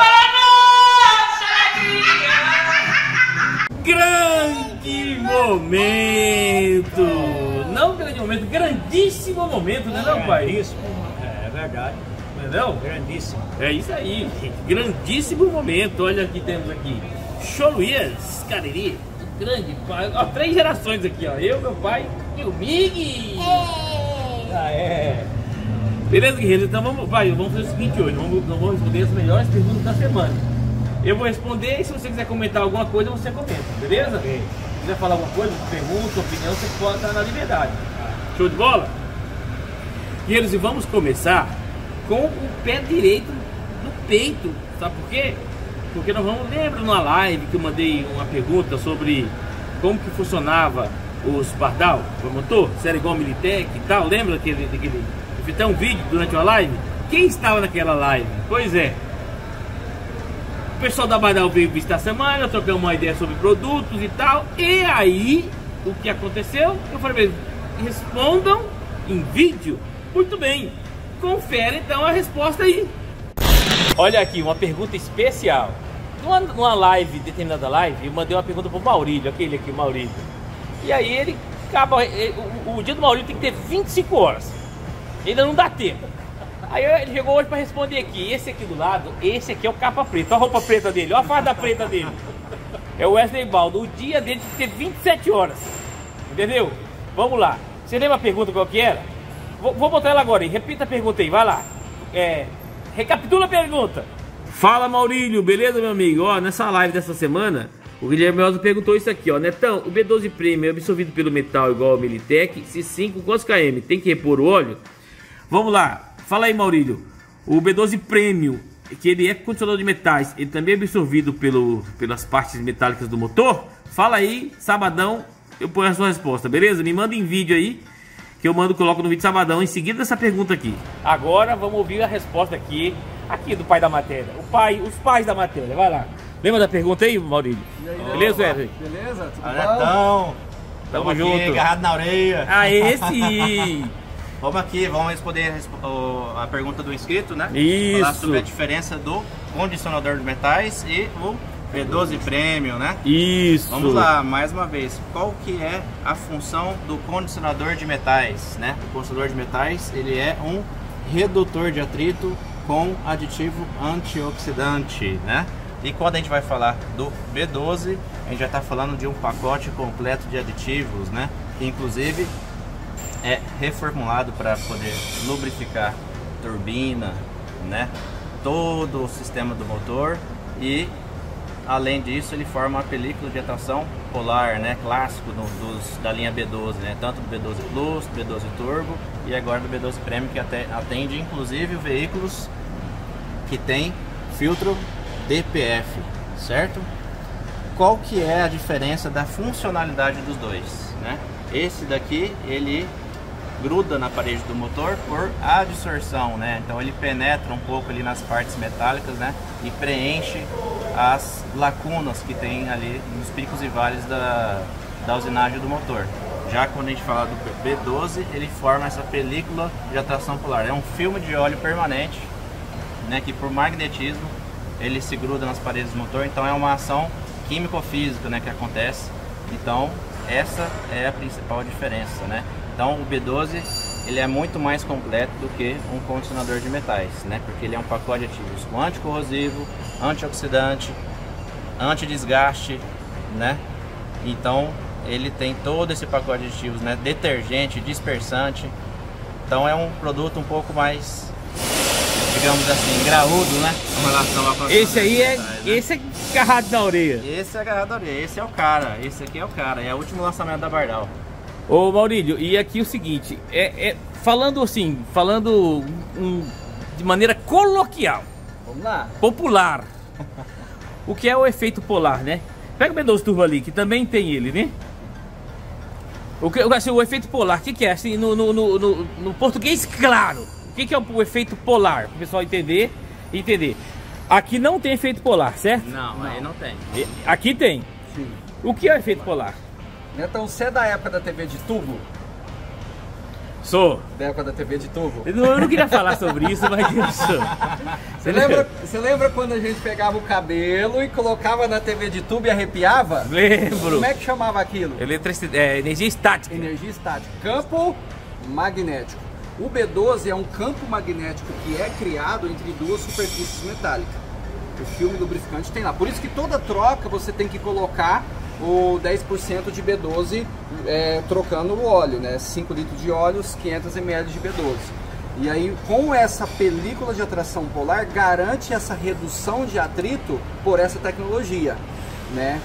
Grande momento! Não grande momento, grandíssimo momento, né não, pai?
Grandíssimo, é verdade.
Não?
Grandíssimo.
É isso aí, gente. Grandíssimo momento. Olha aqui, temos aqui Show Luiz Cariri, grande pai. Ó, 3 gerações aqui, ó. Eu, meu pai e o Mig. Ah, é. Beleza, guerreiro? Então vamos fazer o seguinte hoje. Vamos responder as melhores perguntas da semana. Eu vou responder e se você quiser comentar alguma coisa, você comenta, beleza?
Okay.
Se quiser falar alguma coisa, pergunta, opinião, você pode estar na liberdade. Show de bola? Guerreiros, e vamos começar com o pé direito do peito. Sabe por quê? Porque nós vamos, lembra numa live que eu mandei uma pergunta sobre como que funcionava os Bardal, o motor, se era igual ao Militec e tal, lembra daquele eu fiz até um vídeo durante uma live? Quem estava naquela live? Pois é, o pessoal da Bardal veio visitar a semana, trocamos uma ideia sobre produtos e tal, e aí, o que aconteceu? Eu falei, respondam em vídeo. Muito bem, confere então a resposta aí. Olha aqui, uma pergunta especial. Numa live, determinada live, eu mandei uma pergunta pro Maurílio, aquele aqui, o Maurílio. E aí ele acaba, o dia do Maurílio tem que ter 25 horas. Ainda não dá tempo. Aí ele chegou hoje para responder aqui. Esse aqui do lado, esse aqui é o capa preta. Olha a roupa preta dele, olha a farda preta dele. É o Wesley Baldo. O dia dele tem que ter 27 horas. Entendeu? Vamos lá. Você lembra a pergunta qual que era? Vou botar ela agora aí. Repita a pergunta aí, vai lá. Recapitula a pergunta. Fala, Maurílio, beleza, meu amigo? Ó, nessa live dessa semana, o Guilherme Alves perguntou isso aqui, ó. Netão, o B12 Premium é absorvido pelo metal igual ao Militec? Se sim, com quantos km? Tem que repor o óleo? Vamos lá. Fala aí, Maurílio. O B12 Premium, que ele é condicionador de metais, ele também é absorvido pelas partes metálicas do motor? Fala aí, sabadão, eu ponho a sua resposta, beleza? Me manda em vídeo aí, que eu coloco no vídeo sabadão, em seguida dessa pergunta aqui. Agora vamos ouvir a resposta aqui do pai da matéria. Os pais da matéria, vai lá. Lembra da pergunta aí, Maurílio?
Aí,
beleza, Wesley?
Beleza? Tudo
Netão,
Tamo
aqui,
junto.
agarrado na orelha.
Ah, esse!
Vamos responder a pergunta do inscrito, né?
Isso.
Falar sobre a diferença do condicionador de metais e o B12 Premium, né?
Isso.
Vamos lá, mais uma vez. Qual que é a função do condicionador de metais, né? O condicionador de metais, ele é um redutor de atrito com aditivo antioxidante, né? E quando a gente vai falar do B12, a gente já está falando de um pacote completo de aditivos, né? Que inclusive é reformulado para poder lubrificar turbina, né? Todo o sistema do motor e além disso ele forma uma película de atração polar, né? Clássico da linha B12, né? Tanto do B12 Plus, B12 Turbo e agora do B12 Premium, que atende inclusive veículos que tem filtro DPF, certo? Qual que é a diferença da funcionalidade dos dois, né? Esse daqui ele gruda na parede do motor por adsorção, né? Então ele penetra um pouco ali nas partes metálicas, né? E preenche as lacunas que tem ali nos picos e vales da usinagem do motor. Já quando a gente fala do B12, ele forma essa película de atração polar. É um filme de óleo permanente, né? Que por magnetismo
ele se gruda nas paredes do motor, então é uma ação químico-física, né, que acontece. Então essa é a principal diferença, né? Então o B12 ele é muito mais completo do que um condicionador de metais, né? Porque ele é um pacote de ativos com anticorrosivo, antioxidante, antidesgaste, né? Então ele tem todo esse pacote de aditivos, né? Detergente, dispersante. Então é um produto um pouco mais, digamos assim, graúdo, né? Com relação a
Esse aí é,
metais, né?
esse é agarrado na orelha.
Esse é agarrado na orelha, esse é o cara, esse aqui é o cara, é o último lançamento da Bardal.
Ô Maurílio, e aqui o seguinte, falando assim, de maneira coloquial,
Vamos lá.
popular, o que é o efeito polar, né? Pega o B12 Turbo ali, que também tem ele, né? Assim, o efeito polar, o que é? Assim, no português claro, o que é o efeito polar? Para o pessoal entender. Aqui não tem efeito polar, certo?
Não, aí não tem.
Aqui tem.
Sim.
O que é o efeito polar?
Então, você é da época da TV de tubo?
Sou.
Da época da TV de tubo?
Eu não queria falar sobre isso, mas eu sou.
Você lembra quando a gente pegava o cabelo e colocava na TV de tubo e arrepiava?
Lembro.
Como é que chamava aquilo?
Energia estática.
Energia estática. Campo magnético. O B12 é um campo magnético que é criado entre duas superfícies metálicas. O filme lubrificante tem lá. Por isso que toda troca você tem que colocar o 10% de B12 trocando o óleo, né? 5 litros de óleo, 500 ml de B12. E aí, com essa película de atração polar, garante essa redução de atrito por essa tecnologia, né?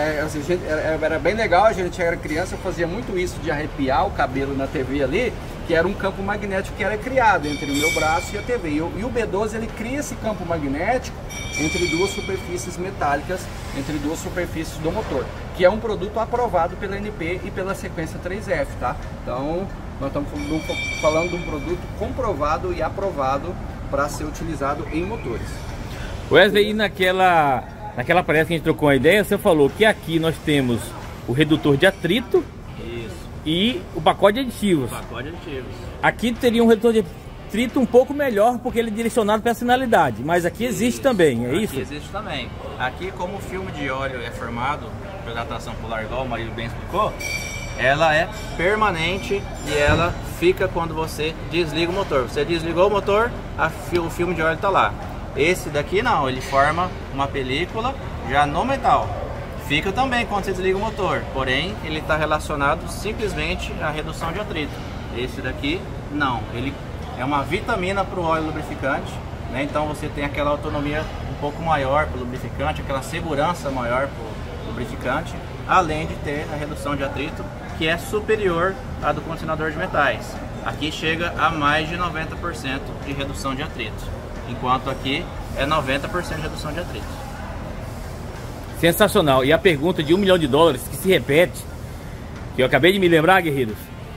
Era bem legal, a gente era criança, eu fazia muito isso de arrepiar o cabelo na TV ali, que era um campo magnético que era criado entre o meu braço e a TV. E o B12 ele cria esse campo magnético entre duas superfícies metálicas, entre duas superfícies do motor, que é um produto aprovado pela ANP e pela sequência 3F, tá? Então, nós estamos falando de um produto comprovado e aprovado para ser utilizado em motores.
Wesley, e naquela palestra que a gente trocou uma ideia, você falou que aqui nós temos o redutor de atrito.
Isso.
E o pacote de aditivos.
Pacote de aditivos.
Aqui teria um redutor de atrito um pouco melhor, porque ele é direcionado para essa finalidade. Mas aqui existe também, é isso?
Aqui existe também. Aqui, como o filme de óleo é formado pela atração polar, igual o Marílio bem explicou, ela é permanente e ela fica quando você desliga o motor. Você desligou o motor, o filme de óleo está lá. Esse daqui não, ele forma uma película já no metal. Fica também quando você desliga o motor, porém ele está relacionado simplesmente à redução de atrito. Esse daqui não, ele é uma vitamina para o óleo lubrificante, né? Então você tem aquela autonomia um pouco maior para o lubrificante, aquela segurança maior para o lubrificante, além de ter a redução de atrito que é superior à do condicionador de metais. Aqui chega a mais de 90% de redução de atrito, enquanto aqui é 90% de redução de atrito.
Sensacional. E a pergunta de $1 milhão que se repete, que eu acabei de me lembrar, guerreiros,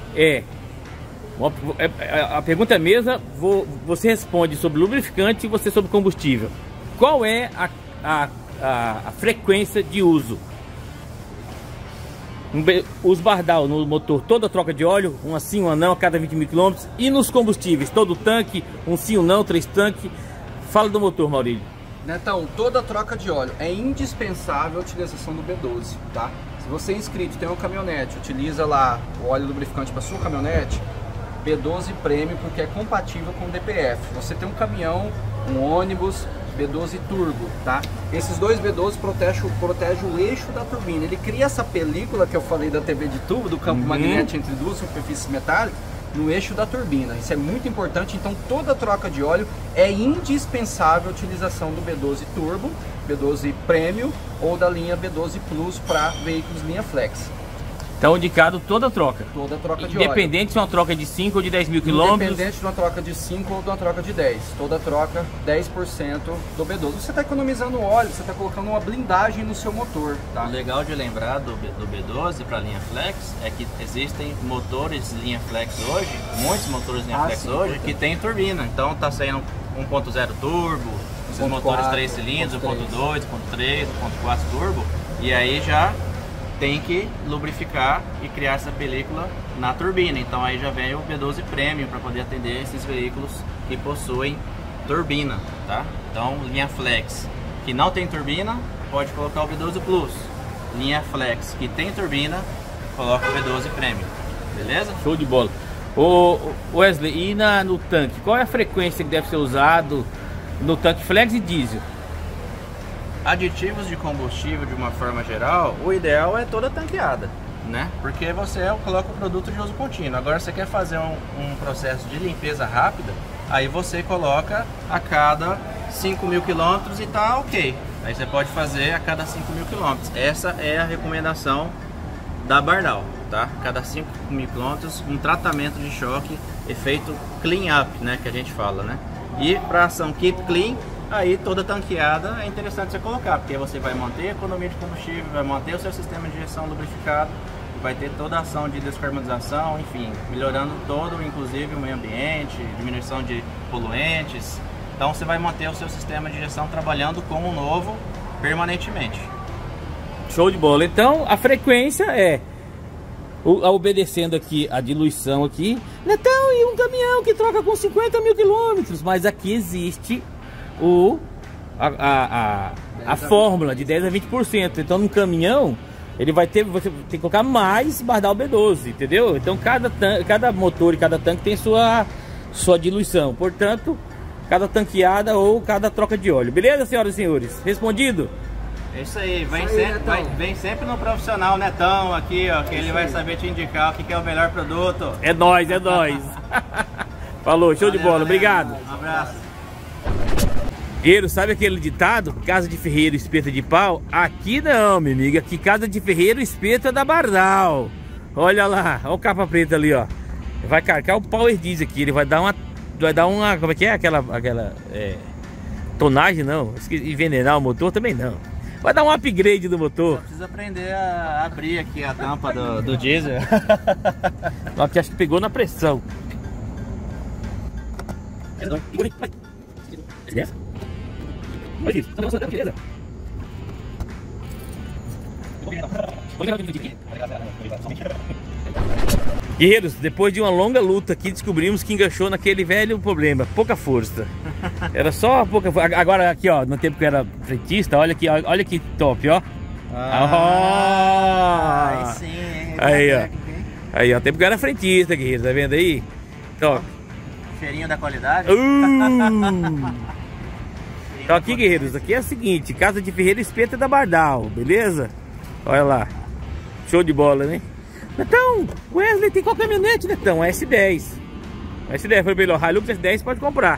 a pergunta é a mesma, você responde sobre lubrificante e você sobre combustível. Qual é a frequência de uso? Os Bardal no motor, toda troca de óleo, um sim, um não a cada 20 mil km. E nos combustíveis, todo tanque, um sim, um não, 3 tanques. Fala do motor, Maurílio.
Então, toda troca de óleo é indispensável a utilização do B12, tá? Se você é inscrito, tem uma caminhonete, utiliza lá o óleo lubrificante para sua caminhonete, B12 Premium, porque é compatível com o DPF. Você tem um caminhão, um ônibus, B12 Turbo, tá? Esses dois B12 protegem o eixo da turbina. Ele cria essa película que eu falei da TV de tubo, do campo magnético entre duas superfícies metálicas, no eixo da turbina. Isso é muito importante, então toda troca de óleo é indispensável a utilização do B12 Turbo, B12 Premium ou da linha B12 Plus para veículos linha Flex.
Então, indicado toda troca.
Toda troca de óleo.
Independente se é uma troca de 5 ou de 10 mil quilômetros.
Independente de uma troca de 5 ou de uma troca de 10. Toda troca, 10% do B12. Você está economizando óleo, você está colocando uma blindagem no seu motor. Tá?
O legal de lembrar do B12 para a linha Flex é que existem motores linha Flex hoje, muitos motores linha Flex hoje, que tem turbina. Então está saindo 1.0 turbo, esses motores 3 cilindros, 1.2, 1.3, 1.4 turbo. E aí já tem que lubrificar e criar essa película na turbina. Então aí já vem o B12 Premium para poder atender esses veículos que possuem turbina, tá? Então linha Flex que não tem turbina, pode colocar o V12 Plus. Linha Flex, que tem turbina, coloca o V12 Premium. Beleza?
Show de bola. Ô Wesley, e no tanque? Qual é a frequência que deve ser usado no tanque Flex e diesel?
Aditivos de combustível, de uma forma geral, o ideal é toda tanqueada, né? Porque você coloca o produto de uso contínuo. Agora você quer fazer um processo de limpeza rápida, aí você coloca a cada 5.000 km e tá ok. Aí você pode fazer a cada 5.000 km. Essa é a recomendação da Bardal, tá? Cada 5.000 km, um tratamento de choque, efeito clean up, né? Que a gente fala, né? E para ação kit clean, aí toda tanqueada é interessante você colocar, porque você vai manter a economia de combustível, vai manter o seu sistema de injeção lubrificado, vai ter toda a ação de descarbonização, enfim, melhorando todo, inclusive o meio ambiente, diminuição de poluentes. Então você vai manter o seu sistema de injeção trabalhando como novo permanentemente.
Show de bola. Então a frequência é obedecendo aqui a diluição aqui. Netão, e um caminhão que troca com 50.000 km, mas aqui existe a fórmula de 10 a 20%. Então no caminhão ele vai ter, você tem que colocar mais Bardal B12, entendeu? Então cada motor e cada tanque tem sua diluição, portanto cada tanqueada ou cada troca de óleo. Beleza, senhoras e senhores? Respondido?
É isso aí, vem sempre no profissional Netão aqui, ó, que ele vai saber te indicar o que é o melhor produto.
É nóis, é nóis. Falou, show de bola, obrigado.
Um abraço.
Guerreiro, sabe aquele ditado? Casa de ferreiro, espeta de pau? Aqui não, meu amigo. Aqui casa de ferreiro, espeta da Bardal. Olha lá, olha o capa preta ali, ó. Vai carcar o Power Diesel aqui. Ele vai dar uma... como é que é? Aquela tonagem não. Envenenar o motor também não. Vai dar um upgrade do motor.
Só precisa aprender a abrir aqui a tampa do diesel.
Não, que acho que pegou na pressão. Guerreiros, depois de uma longa luta aqui, descobrimos que enganchou naquele velho problema, pouca força. Era só pouca força. Agora aqui, ó, no tempo que eu era frentista, olha que top, ó.
Aí sim.
Aí, ó. Aí, ó, tempo que eu era frentista, guerreiros, tá vendo aí? Top.
Cheirinho da qualidade.
Então aqui, guerreiros, aqui é o seguinte, casa de ferreiro espeta da Bardal, beleza? Olha lá. Show de bola, né? Netão, o Wesley tem qual caminhonete, Netão? A S10. A S10 foi melhor, Hilux S10 pode comprar.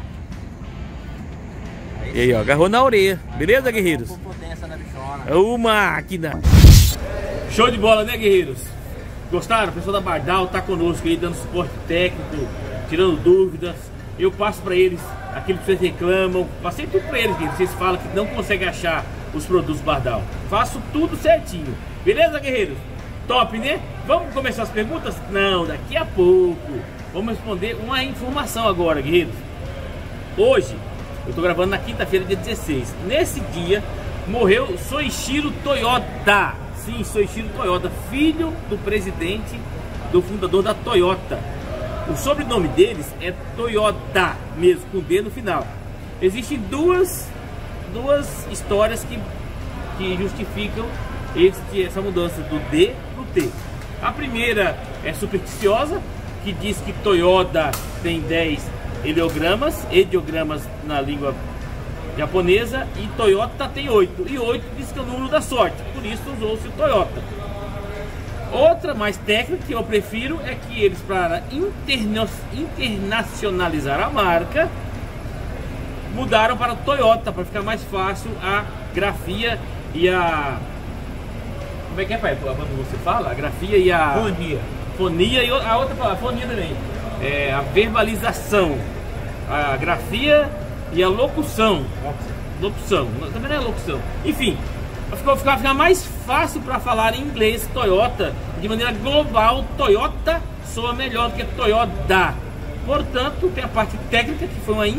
E aí, ó, agarrou na orelha. Beleza, guerreiros? Ô, máquina. Show de bola, né, guerreiros? Gostaram? O pessoal da Bardal tá conosco aí, dando suporte técnico, tirando dúvidas. Eu passo pra eles aquilo que vocês reclamam. Passei tudo pra eles, guerreiros. Vocês falam que não conseguem achar os produtos Bardal. Faço tudo certinho. Beleza, guerreiros? Top, né? Vamos começar as perguntas? Não, daqui a pouco. Vamos responder uma informação agora, guerreiros. Hoje, eu tô gravando na quinta-feira, dia 16. Nesse dia, morreu Soichiro Toyoda. Sim, Soichiro Toyoda, filho do presidente, do fundador da Toyota. O sobrenome deles é Toyoda, mesmo, com D no final. Existem duas histórias que justificam essa mudança do D pro T. A primeira é supersticiosa, que diz que Toyota tem 10 ideogramas na língua japonesa e Toyota tem 8. E 8 diz que é o número da sorte, por isso usou-se o Toyota. Outra mais técnica que eu prefiro é que eles, para internacionalizar a marca, mudaram para Toyota, para ficar mais fácil a grafia e a... Como é que é, pai? Quando você fala? A grafia e a... Fonia e a outra palavra, fonia também. É a verbalização. A grafia e a locução. Locução. Também não é locução. Enfim, vai ficar mais fácil para falar em inglês Toyota. De maneira global, Toyota soa melhor do que Toyota. Portanto, tem a parte técnica, que foi uma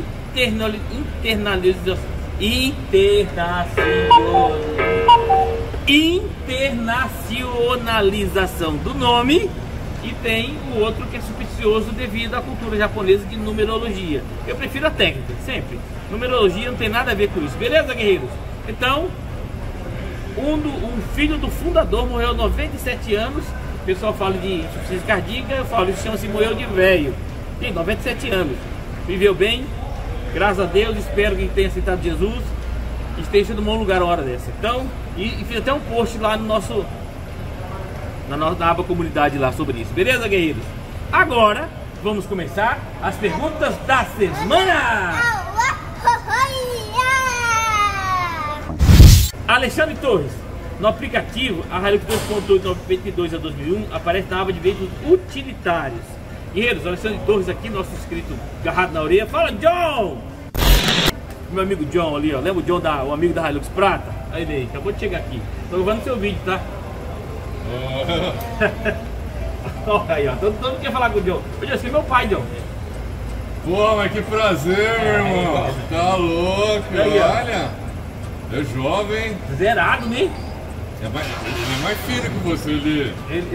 internacionalização do nome, e tem o outro que é supersticioso devido à cultura japonesa de numerologia. Eu prefiro a técnica, sempre. Numerologia não tem nada a ver com isso. Beleza, guerreiros? Então, um filho do fundador morreu aos 97 anos. O pessoal fala de insuficiência cardíaca, eu falo, isso chama-se morreu de velho. Tem 97 anos. Viveu bem, graças a Deus, espero que tenha aceitado Jesus e esteja num bom lugar a hora dessa. Então, e fiz até um post lá no nosso, na aba comunidade lá sobre isso. Beleza, guerreiros? Agora, vamos começar as perguntas da semana! Alexandre Torres, no aplicativo, a Hilux 2.8 92 a 2001 aparece na aba de veículos utilitários. Guerreiros, Alexandre Torres aqui, nosso inscrito agarrado na orelha. Fala, John! Meu amigo John ali, ó. Lembra o John, o amigo da Hilux Prata? Aí ele acabou de chegar aqui. Tô gravando seu vídeo, tá? Olha aí, ó. Todo mundo quer falar com o John. Ô, John, esse é meu pai, John.
Pô, mas que prazer, meu irmão. Você tá louco,
aí,
olha. É jovem.
Zerado, né?
Ele é mais fino que você, ele.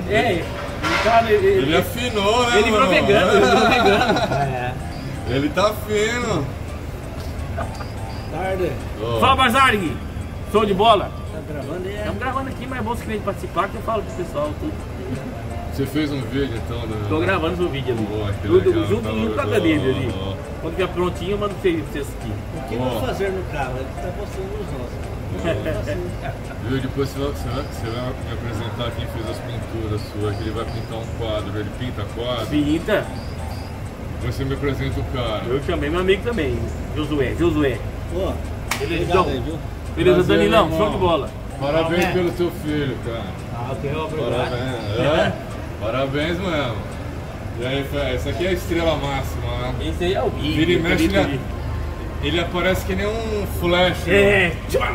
Ele afinou, né,
ele virou vegano, ele virou vegano.
Ele tá fino.
Tarde.
Oh.
Fala, Barzarg. Show de bola.
Tá gravando aí?
Estamos gravando aqui, mas é bom se cliente participar, que eu falo pro pessoal tudo.
Você fez um vídeo então?
Tô gravando o vídeo ali.
Boa, que
Tudo,
legal,
junto
tá
com a dele ali. Quando ficar prontinho, eu mando pra vocês assistir.
O que vamos fazer no carro? Ele tá postando os nossos.
Viu? Depois você vai me apresentar quem fez as pinturas suas, que ele vai pintar um quadro, ele pinta quadro.
Pinta.
Você me apresenta o cara.
Eu chamei meu amigo também, Josué.
Pô,
Beleza,
obrigado aí, viu?
beleza,
Prazer,
Danilão,
meu
show
irmão.
de bola.
Parabéns pelo teu filho, cara.
Ah, ok, obrigado.
Parabéns. Parabéns mesmo. E aí, essa aqui é a estrela máxima, né?
Esse aí é o Gui.
Vira e mexe, ele aparece que nem um flash.
É,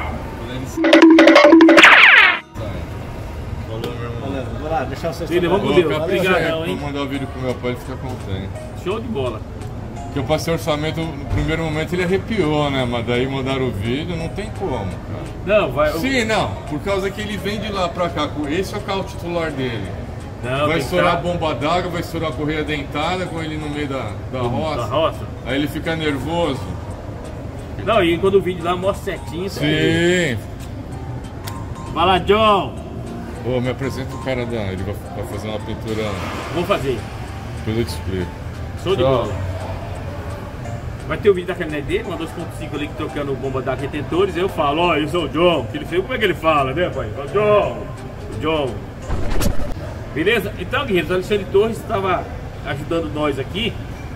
Valeu, meu irmão.
Valeu, vou lá, deixar vocês
Filho, vamos com Deus. Obrigadão, hein?
Vou mandar o vídeo pro meu pai, ele fica contente.
Show de bola.
Porque eu passei orçamento, no primeiro momento ele arrepiou, né? Mas daí mandaram o vídeo, não tem como, cara.
Não, vai.
Sim, não, por causa que ele vem de lá pra cá, esse é o carro titular dele.
Não,
Vai
tem
estourar a
que
bomba d'água, vai estourar a correia dentada com ele no meio da
da
roça.
roça.
Aí ele fica nervoso.
Não, e quando o vídeo lá mostra certinho.
Sim.
Fala, John.
Ô, me apresenta o cara da. Ele vai fazer uma pintura.
Vou fazer.
Depois eu te explico.
Show de
Tchau.
bola. Vai ter o vídeo da caminhonete dele, uma 2.5 ali trocando bomba d'água retentores. Eu falo, ó, eu sou o John. Que ele fez, como é que ele fala, né, pai? O John. O John. Beleza? Então, guerreiros, o Alexandre Torres estava ajudando nós aqui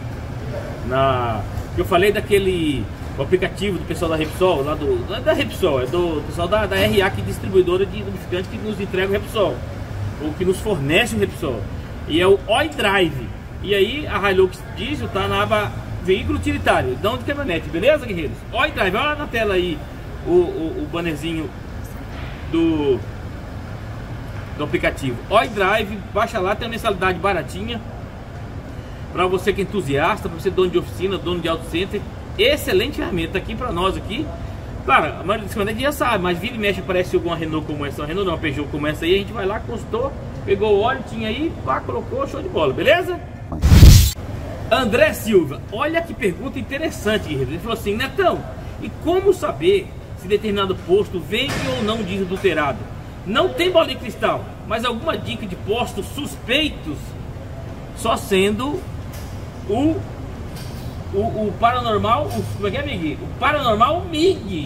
eu falei daquele aplicativo do pessoal da Repsol, lá não é da Repsol, é do pessoal da RA, que é distribuidora de lubrificante que nos entrega o Repsol, ou que nos fornece o Repsol. E é o Oi Drive. E aí a Hilux Diesel tá na aba veículo utilitário, não de caminhonete, beleza, guerreiros? Oi Drive, olha na tela aí o bannerzinho do aplicativo Oi Drive. Baixa lá, tem uma mensalidade baratinha para você que é entusiasta, para você dono de oficina, dono de auto center. Excelente ferramenta aqui para nós aqui. Claro, a maioria dos caminhonetes já sabe, mas vira e mexe, aparece alguma Renault como essa, uma Renault não, uma Peugeot como essa aí, a gente vai lá, consultou, pegou o óleo, tinha aí, pá, colocou, show de bola, beleza? André Silva, olha que pergunta interessante, guerreiro. Ele falou assim: Netão, e como saber se determinado posto vende ou não diesel adulterado? Não tem bola de cristal, mas alguma dica de postos suspeitos, só sendo o Paranormal, como é que é, MIG? O Paranormal MIG.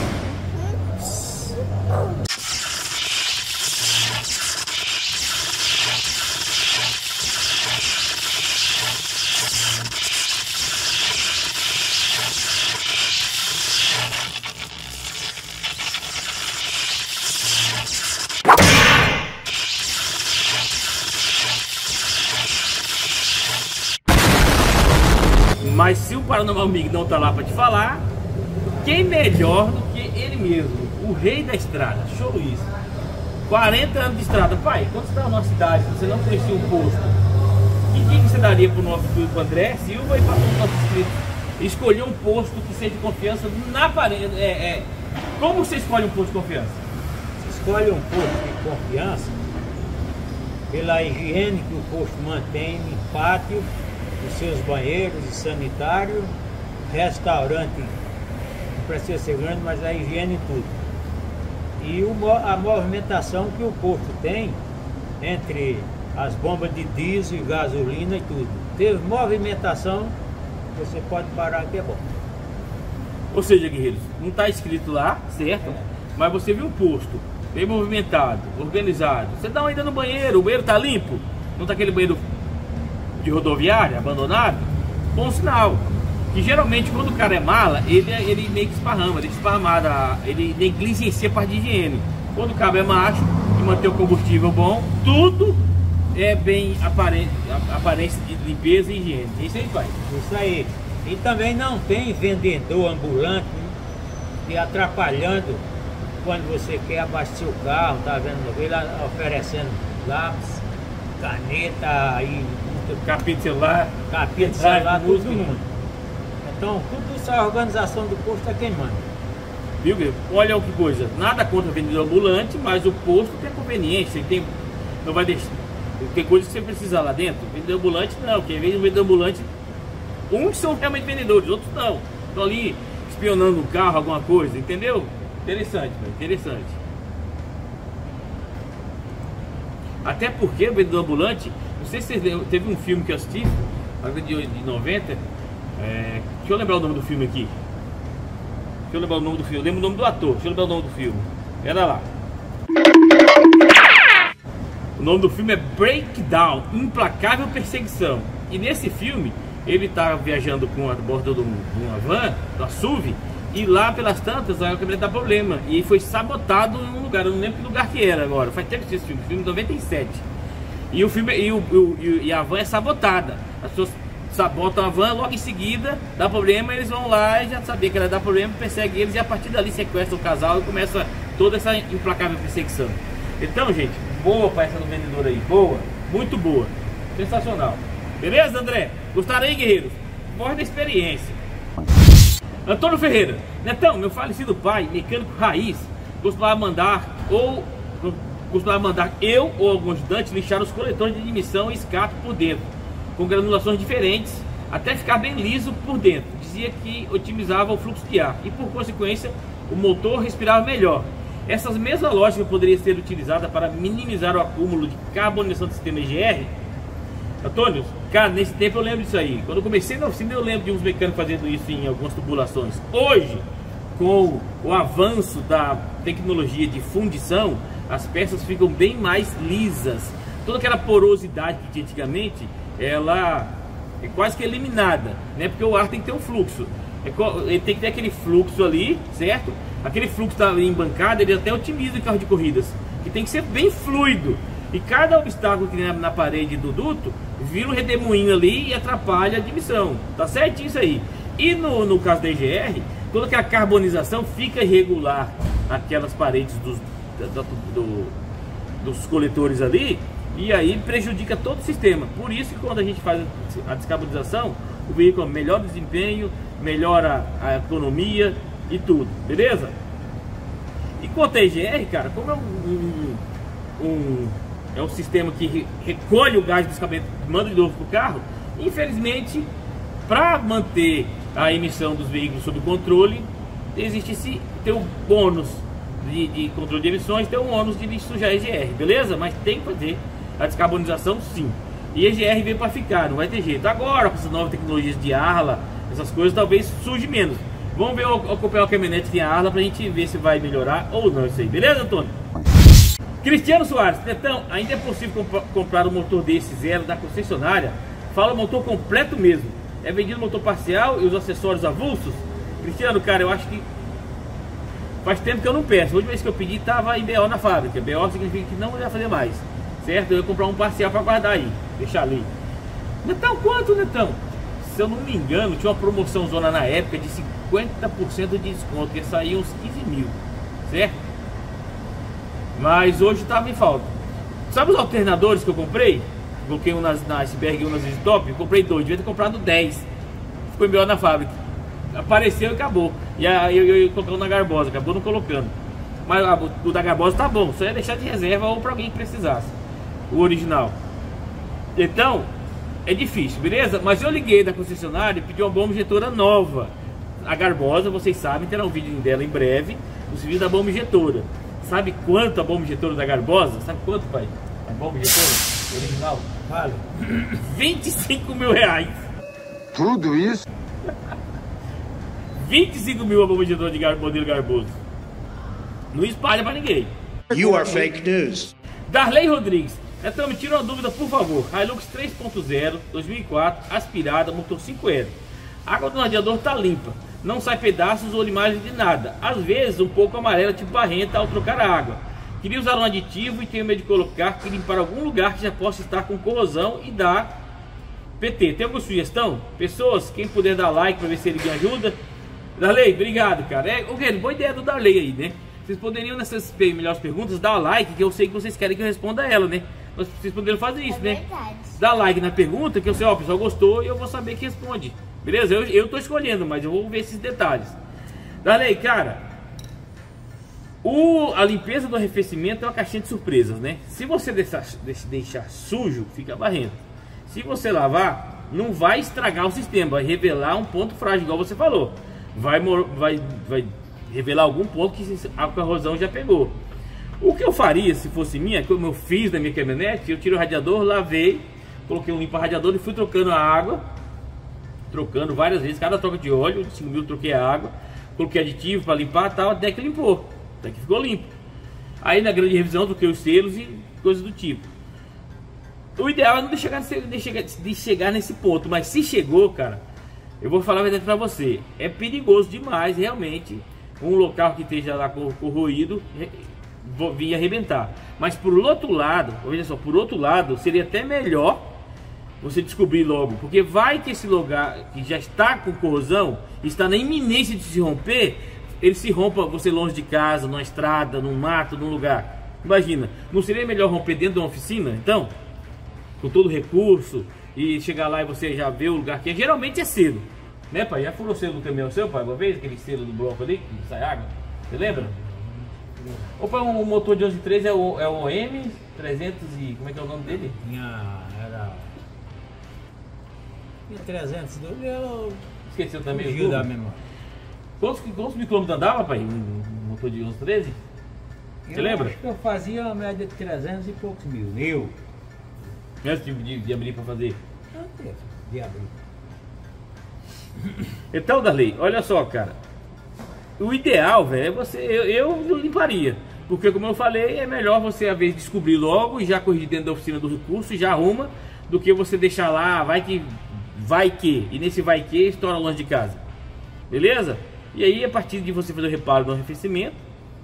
Mas se o Paranormal MIG não tá lá para te falar, quem melhor do que ele mesmo, o rei da estrada? Show isso. 40 anos de estrada. Pai, quando você tá na nossa cidade, você não conhecia um posto, que dica você daria pro nosso pro André Silva e para todos os nossos inscritos? Escolher um posto que seja de confiança na parede. Como você escolhe um posto de confiança?
Você escolhe um posto de confiança pela higiene que o posto mantém no pátio, os seus banheiros e sanitário, restaurante, não precisa ser grande, mas a higiene e tudo. E a movimentação que o posto tem entre as bombas de diesel e gasolina e tudo. Teve movimentação, você pode parar que é bom.
Ou seja, guerreiros, não está escrito lá, certo? Mas você viu o posto bem movimentado, organizado. Você dá uma ida no banheiro, o banheiro está limpo, não está aquele banheiro de rodoviária abandonado, bom sinal. Que geralmente quando o cara é mala, ele meio que esparrama, ele negligencia a parte de higiene. Quando o cara é macho e manter o combustível bom, tudo é bem aparência de limpeza e higiene. Isso aí, pai.
Isso aí. E também não tem vendedor ambulante te atrapalhando quando você quer abastecer o carro, tá vendo? Ele oferecendo lápis, caneta, aí,
capítulo celular,
todo mundo. Então, tudo isso, a organização do posto é quem manda.
Viu, Guilherme? Olha que coisa, nada contra o vendedor ambulante, mas o posto tem conveniência, não vai deixar. Tem coisa que você precisa lá dentro. Vendedor ambulante não, quem vende o vendedor ambulante, uns são realmente vendedores, outros não. Estão ali espionando no carro, alguma coisa, entendeu? Interessante, interessante. Até porque o vendedor ambulante, não sei se vocês lembram, teve um filme que eu assisti, de 90, deixa eu lembrar o nome do filme aqui. Deixa eu lembrar o nome do filme, eu lembro o nome do ator, deixa eu lembrar o nome do filme. Era lá. O nome do filme é Breakdown, Implacável Perseguição. E nesse filme, ele tá viajando a bordo de uma van, da SUV, e lá pelas tantas a câmera dá problema. E foi sabotado em um lugar, eu não lembro que lugar que era agora. Faz tempo que esse filme de 97. E o filme e a van é sabotada. As pessoas sabotam a van, logo em seguida dá problema, eles vão lá e já sabia que ela dá problema, persegue eles e a partir dali sequestra o casal e começa toda essa implacável perseguição. Então, gente, boa para essa do vendedor aí, boa, muito boa, sensacional. Beleza, André? Gostaram aí, guerreiros? Voz da experiência. Antônio Ferreira, Netão, meu falecido pai, mecânico raiz, costumava mandar eu ou algum ajudante lixar os coletores de admissão e escape por dentro, com granulações diferentes, até ficar bem liso por dentro. Dizia que otimizava o fluxo de ar e, por consequência, o motor respirava melhor. Essa mesma lógica poderia ser utilizada para minimizar o acúmulo de carbonização do sistema EGR? Antônio, cara, nesse tempo eu lembro disso aí. Quando eu comecei na oficina eu lembro de uns mecânicos fazendo isso em algumas tubulações. Hoje, com o avanço da tecnologia de fundição, as peças ficam bem mais lisas. Toda aquela porosidade que tinha antigamente, ela é quase que eliminada, né? Porque o ar tem que ter um fluxo. Ele tem que ter aquele fluxo ali, certo? Aquele fluxo está em bancada, ele até otimiza o carro de corridas, que tem que ser bem fluido. E cada obstáculo que tem na parede do duto vira um redemoinho ali e atrapalha a admissão. Tá certinho isso aí. E no caso da EGR, toda aquela carbonização fica irregular aquelas paredes dos coletores ali, e aí prejudica todo o sistema. Por isso que quando a gente faz a descarbonização, o veículo melhora o desempenho, melhora a economia e tudo, beleza? E quanto a EGR, cara, como é um sistema que recolhe o gás do escapamento e manda de novo para o carro, infelizmente, para manter a emissão dos veículos sob controle, existe ter o bônus de controle de emissões, tem um ônus de sujar a EGR, beleza? Mas tem que fazer a descarbonização sim. E EGR veio para ficar, não vai ter jeito. Agora, com essas novas tecnologias de Arla, essas coisas talvez surge menos. Vamos ver acompanhar o caminhonete que tem a Arla pra gente ver se vai melhorar ou não isso aí, beleza, Antônio? Cristiano Soares, Netão, ainda é possível comprar um motor desse zero da concessionária? Fala motor completo mesmo. É vendido motor parcial e os acessórios avulsos? Cristiano, cara, eu acho que faz tempo que eu não peço. A última vez que eu pedi estava em BO na fábrica. BO significa que não vai fazer mais, certo? Eu ia comprar um parcial para guardar aí, deixar ali. Netão, quanto, Netão? Se eu não me engano, tinha uma promoção zona na época de 50% de desconto, que ia sair uns 15 mil, certo? Mas hoje estava em falta. Sabe os alternadores que eu comprei? Coloquei um na Iceberg e um na ZZ Top. Eu comprei 2, devia ter comprado 10. Ficou melhor na fábrica. Apareceu e acabou. E aí eu ia colocar um na Garbosa, acabou não colocando. Mas o da Garbosa tá bom, só ia deixar de reserva ou para alguém que precisasse. O original. Então, é difícil, beleza? Mas eu liguei da concessionária e pedi uma bomba injetora nova. A Garbosa, vocês sabem, terá um vídeo dela em breve, o serviço da bomba injetora. Sabe quanto a bomba injetora da Garbosa? Sabe quanto, pai? A bomba injetora original?
Vale.
25 mil reais.
Tudo isso?
25 mil a bomba injetora de modelo Garboso. Não espalha pra ninguém.
You are fake news.
Darley Rodrigues. Então me tira uma dúvida, por favor. Hilux 3.0, 2004, aspirada, motor 5R. A água do radiador tá limpa. Não sai pedaços ou limagens de nada. Às vezes um pouco amarela, tipo barrenta ao trocar a água. Queria usar um aditivo e tenho medo de colocar que limpar algum lugar que já possa estar com corrosão e dar PT. Tem alguma sugestão? Pessoas, quem puder dar like para ver se ele me ajuda. Darley, obrigado, cara. Boa ideia do Darley aí, né? Vocês poderiam, nessas melhores perguntas, dar like, que eu sei que vocês querem que eu responda ela, né? Mas vocês poderiam fazer isso, né? Dar like na pergunta, que eu sei, ó, o pessoal gostou e eu vou saber que responde. Beleza? Eu tô escolhendo, mas eu vou ver esses detalhes. Darley, cara, a limpeza do arrefecimento é uma caixinha de surpresas, né? Se você deixar sujo, fica barrento. Se você lavar, não vai estragar o sistema, vai revelar um ponto frágil, igual você falou. Vai revelar algum ponto que a corrosão já pegou. O que eu faria se fosse minha, como eu fiz na minha caminhonete, eu tiro o radiador, lavei, coloquei um limpa-radiador e fui trocando a água, trocando várias vezes, cada troca de óleo, de 5 mil troquei a água, coloquei aditivo para limpar e tal, até que limpou, até que ficou limpo. Aí na grande revisão troquei os selos e coisas do tipo. O ideal é não chegar nesse ponto, mas se chegou, cara, eu vou falar a verdade para você, é perigoso demais realmente um local que esteja lá corroído vir arrebentar. Mas por outro lado, veja só, por outro lado, seria até melhor você descobrir logo, porque vai que esse lugar que já está com corrosão, está na iminência de se romper, ele se rompa você longe de casa, numa estrada, num mato, num lugar. Imagina, não seria melhor romper dentro de uma oficina, então? Com todo o recurso, e chegar lá e você já vê o lugar que é, geralmente é cedo, né, pai? Já furou o selo do caminhão seu, pai, uma vez, aquele selo do bloco ali, que sai água, você lembra? Opa, o motor de 11.3 é o M300 e... como é que é o nome dele?
Era... 300, eu...
Esqueceu também
o da memória.
Quantos mil quilômetros andava, pai, um motor de 11.13? Você lembra?
Acho que eu fazia uma média de 300 e poucos mil.
Antes de abrir para fazer?
Antes de abrir.
Então, Darley, olha só, cara. O ideal, velho, é eu limparia. Porque, como eu falei, é melhor você, às vezes, descobrir logo e já corrigir dentro da oficina do recurso e já arruma, do que você deixar lá, vai que. E nesse vai que, estoura longe de casa. Beleza? E aí, a partir de você fazer o reparo no arrefecimento,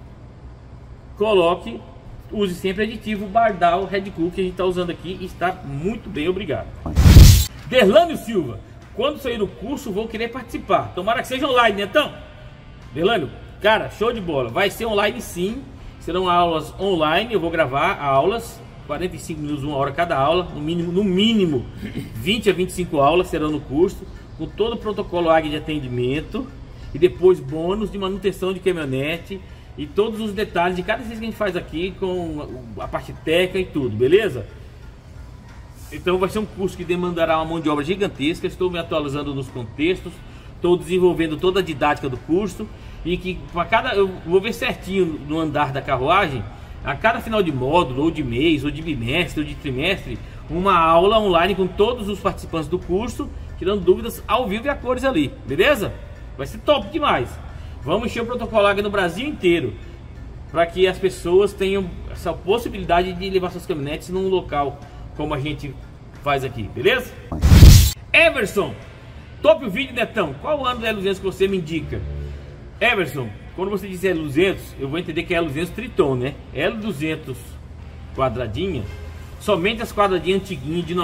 use sempre aditivo Bardal Red Cook que a gente está usando aqui e está muito bem, obrigado. Derlânio Silva, quando sair do curso vou querer participar, tomara que seja online, né, então? Derlânio, cara, show de bola, vai ser online sim, serão aulas online, eu vou gravar aulas, 45 minutos, 1 hora cada aula, no mínimo 20 a 25 aulas serão no curso, com todo o protocolo AG de atendimento e depois bônus de manutenção de caminhonete e todos os detalhes de cada vez que a gente faz aqui com a parte técnica e tudo, beleza? Então vai ser um curso que demandará uma mão de obra gigantesca, estou me atualizando nos contextos, estou desenvolvendo toda a didática do curso e que para cada, eu vou ver certinho no andar da carruagem, a cada final de módulo, ou de mês, ou de bimestre, ou de trimestre, uma aula online com todos os participantes do curso, tirando dúvidas ao vivo e a cores ali, beleza? Vai ser top demais. Vamos encher o protocolo AG no Brasil inteiro, para que as pessoas tenham essa possibilidade de levar suas caminhonetes num local como a gente faz aqui, beleza? Everson, top o vídeo, Netão. Qual o ano da L200 que você me indica? Everson, quando você diz L200, eu vou entender que é L200 Triton, né? L200 quadradinha, somente as quadradinhas antiguinhas de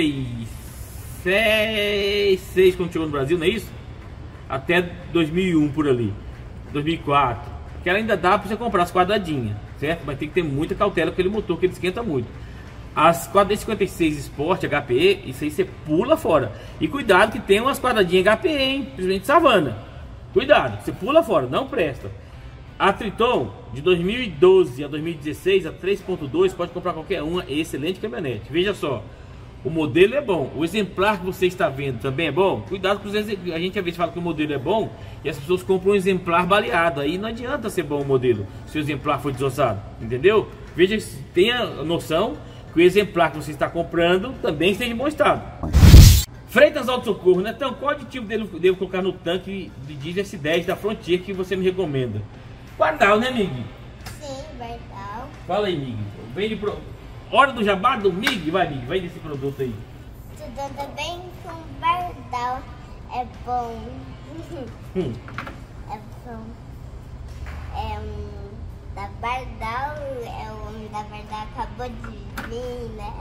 96, quando chegou no Brasil, não é isso? Até 2001 por ali, 2004, que ela ainda dá para você comprar as quadradinhas, certo? Mas tem que ter muita cautela com aquele motor que ele esquenta muito. As quadradinhas 56 Sport HPE, isso aí você pula fora. E cuidado que tem umas quadradinhas HPE, hein? Principalmente Savana. Cuidado, você pula fora, não presta. A Triton, de 2012 a 2016, a 3.2, pode comprar qualquer uma, é excelente caminhonete. Veja só, O modelo é bom. O exemplar que você está vendo também é bom. Cuidado com os exemplares. A gente às vezes fala que o modelo é bom e as pessoas compram um exemplar baleado. Aí não adianta ser bom o modelo se o exemplar for desossado. Entendeu? Veja, tenha noção que o exemplar que você está comprando também esteja em bom estado. Freitas Auto Socorro, né? Então, qual aditivo devo colocar no tanque de diesel S10 da Frontier que você me recomenda? Bardal, né, Mig?
Sim, Bardal.
Fala aí, Mig. Vende pro... Hora do jabá do Mig, vai Mig, vai desse produto aí.
Tudo também com Bardal é bom. É bom. Da Bardal, o homem da Bardal acabou de vir, né?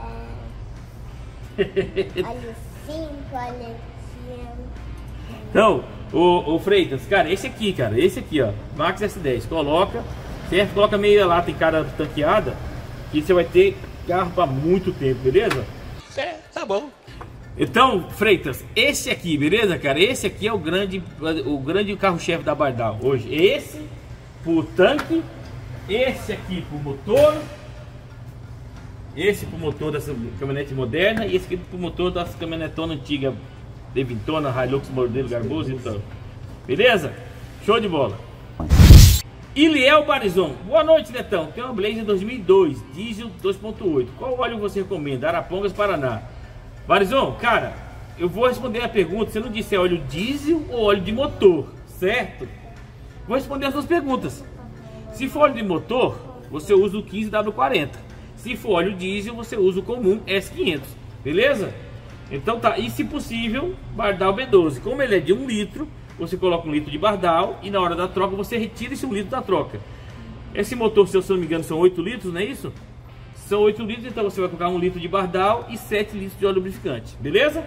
Olha o 5, olha aqui.
Então, o Freitas, cara, esse aqui, ó, Max S10, coloca, certo? Coloca meia lata em cada tanqueada e você vai ter carro para muito tempo, beleza?
É, tá bom.
Então, Freitas, esse aqui, beleza, cara? Esse aqui é o grande carro-chefe da Bardal hoje. Esse pro tanque, esse aqui pro motor, esse pro motor dessa caminhonete moderna e esse aqui pro motor dessa caminhonetona antiga, Devintona, Hilux, modelo Garboso e tal. Beleza? Show de bola. Iliel Barizon, boa noite, Netão. Tem uma Blazer 2002, diesel 2.8. Qual óleo você recomenda? Arapongas, Paraná. Barizon, cara, eu vou responder a pergunta. Você não disse se é óleo diesel ou óleo de motor, certo? Vou responder as duas perguntas. Se for óleo de motor, você usa o 15W40. Se for óleo diesel, você usa o comum S500. Beleza? Então tá, e se possível, Bardal B12. Como ele é de 1 litro, você coloca 1 litro de Bardal e na hora da troca você retira esse 1 litro da troca. Esse motor, se eu não me engano, são 8 litros, não é isso? São 8 litros, então você vai colocar 1 litro de Bardal e 7 litros de óleo lubrificante, beleza?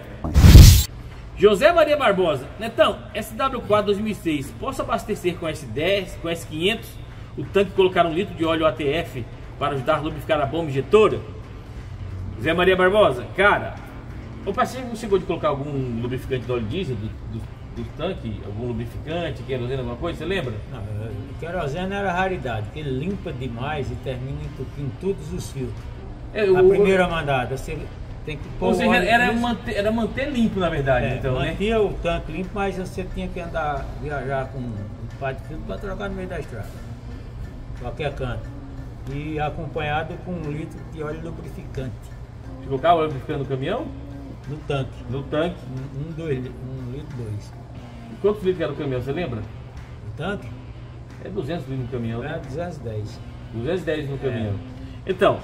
José Maria Barbosa, Netão, SW4 2006, posso abastecer com S10, com S500, o tanque colocar 1 litro de óleo ATF para ajudar a lubrificar a bomba injetora? José Maria Barbosa, cara, o parceiro não chegou de colocar algum lubrificante de óleo diesel do tanque, algum lubrificante, querosene, alguma coisa, você lembra?
Não, querosene era raridade, porque ele limpa demais e termina entupindo todos os filtros. A primeira mandada, você tem que pôr.
Ou seja, era manter limpo, na verdade, então,
mantinha, né? O tanque limpo, mas você tinha que viajar com um par de filtro para trocar no meio da estrada, qualquer canto. E acompanhado com 1 litro de óleo lubrificante.
Você colocava o óleo lubrificante no caminhão?
No tanque.
No tanque?
1 litro 2.
Quantos litros era o caminhão, você lembra?
O tanque?
É 200 litros no caminhão, né?
210.
210 no caminhão. Então,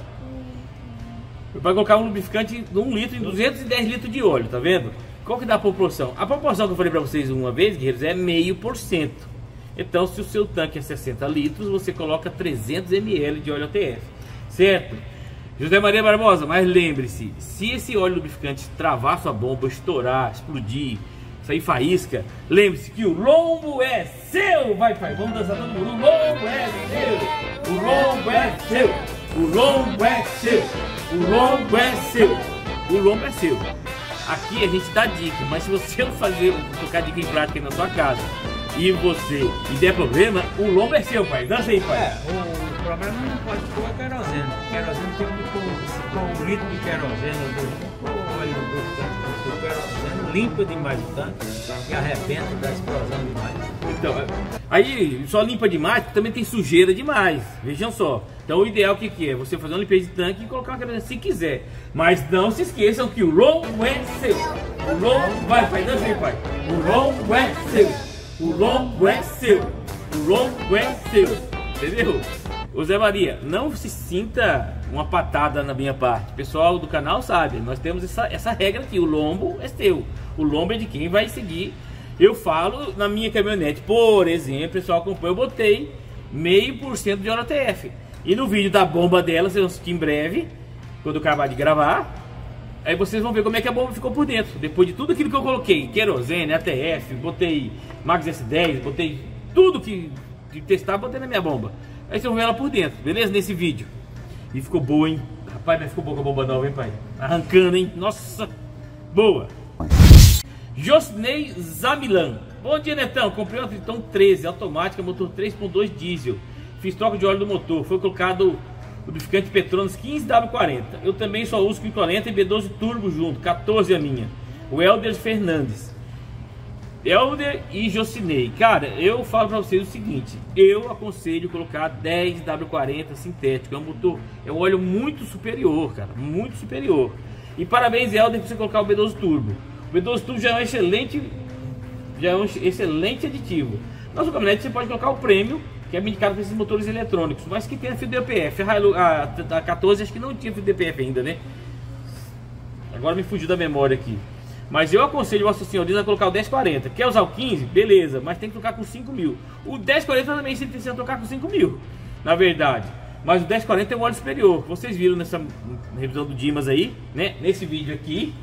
vai colocar um lubrificante de 1 litro em 210 litros de óleo, tá vendo? Qual que dá a proporção? A proporção que eu falei pra vocês uma vez, guerreiros, é 0,5%. Então, se o seu tanque é 60 litros, você coloca 300 ml de óleo ATF, certo? José Maria Barbosa, mas lembre-se, se esse óleo lubrificante travar sua bomba, estourar, explodir, sair faísca, lembre-se que o lombo é seu! Vai, pai, vamos dançar todo mundo. O lombo é seu! O lombo é seu! O lombo é seu! O lombo é seu! O lombo é seu! Aqui a gente dá dica, mas se você não colocar dica em prática aí na sua casa e der problema, o lombo é seu, pai. Dança aí, pai.
O problema não pode pôr a querosene. Querosene tem que pôr 1 litro de querosene, óleo do querosene, limpa demais o tanque e arrebenta da explosão demais.
Então, aí só limpa demais, porque também tem sujeira demais. Vejam só. Então o ideal que é? Você fazer uma limpeza de tanque e colocar uma querosene se quiser. Mas não se esqueçam que o lombo é seu. O lombo, vai, pai, dança aí, pai. O lombo é seu. O lombo é seu. O lombo é seu. Entendeu? Ô Zé Maria, não se sinta uma patada na minha parte. O pessoal do canal sabe, nós temos essa regra aqui. O lombo é seu. O lombo é de quem vai seguir. Eu falo na minha caminhonete, por exemplo, o pessoal acompanha, eu botei 0,5% de óleo ATF. E no vídeo da bomba dela, vocês vão assistir em breve, quando eu acabar de gravar. Aí vocês vão ver como é que a bomba ficou por dentro. Depois de tudo aquilo que eu coloquei, querosene, ATF, botei Max S10, botei tudo que de testar, botei na minha bomba. Aí vocês vão ver ela por dentro, beleza? Nesse vídeo. E ficou boa, hein? Rapaz, mas ficou boa com a bomba nova, hein, pai? Arrancando, hein? Nossa, boa! Josnei Zamilan. Bom dia, Netão. Comprei uma Triton 13 automática, motor 3.2 diesel. Fiz troca de óleo do motor. Foi colocado lubrificante Petronas 15W40. Eu também só uso 540 e B12 Turbo junto, 14 a minha. O Helder Fernandes. Helder e Jocinei. Cara, eu falo pra vocês o seguinte, eu aconselho colocar 10W40 sintético. É um óleo muito superior, cara, muito superior. E parabéns, Helder, por você colocar o B12 Turbo. O B12 Turbo já é um excelente aditivo. Na sua caminhonete você pode colocar o Premium, que é indicado para esses motores eletrônicos, mas que tem fio DPF. A 14 acho que não tinha fio DPF ainda, né? Agora me fugiu da memória aqui. Mas eu aconselho Vossa Senhoria a colocar o 1040. Quer usar o 15? Beleza, mas tem que trocar com 5.000. O 1040 também você precisa trocar com 5.000, na verdade. Mas o 1040 é um óleo superior. Vocês viram nessa revisão do Dimas aí, né? Nesse vídeo aqui.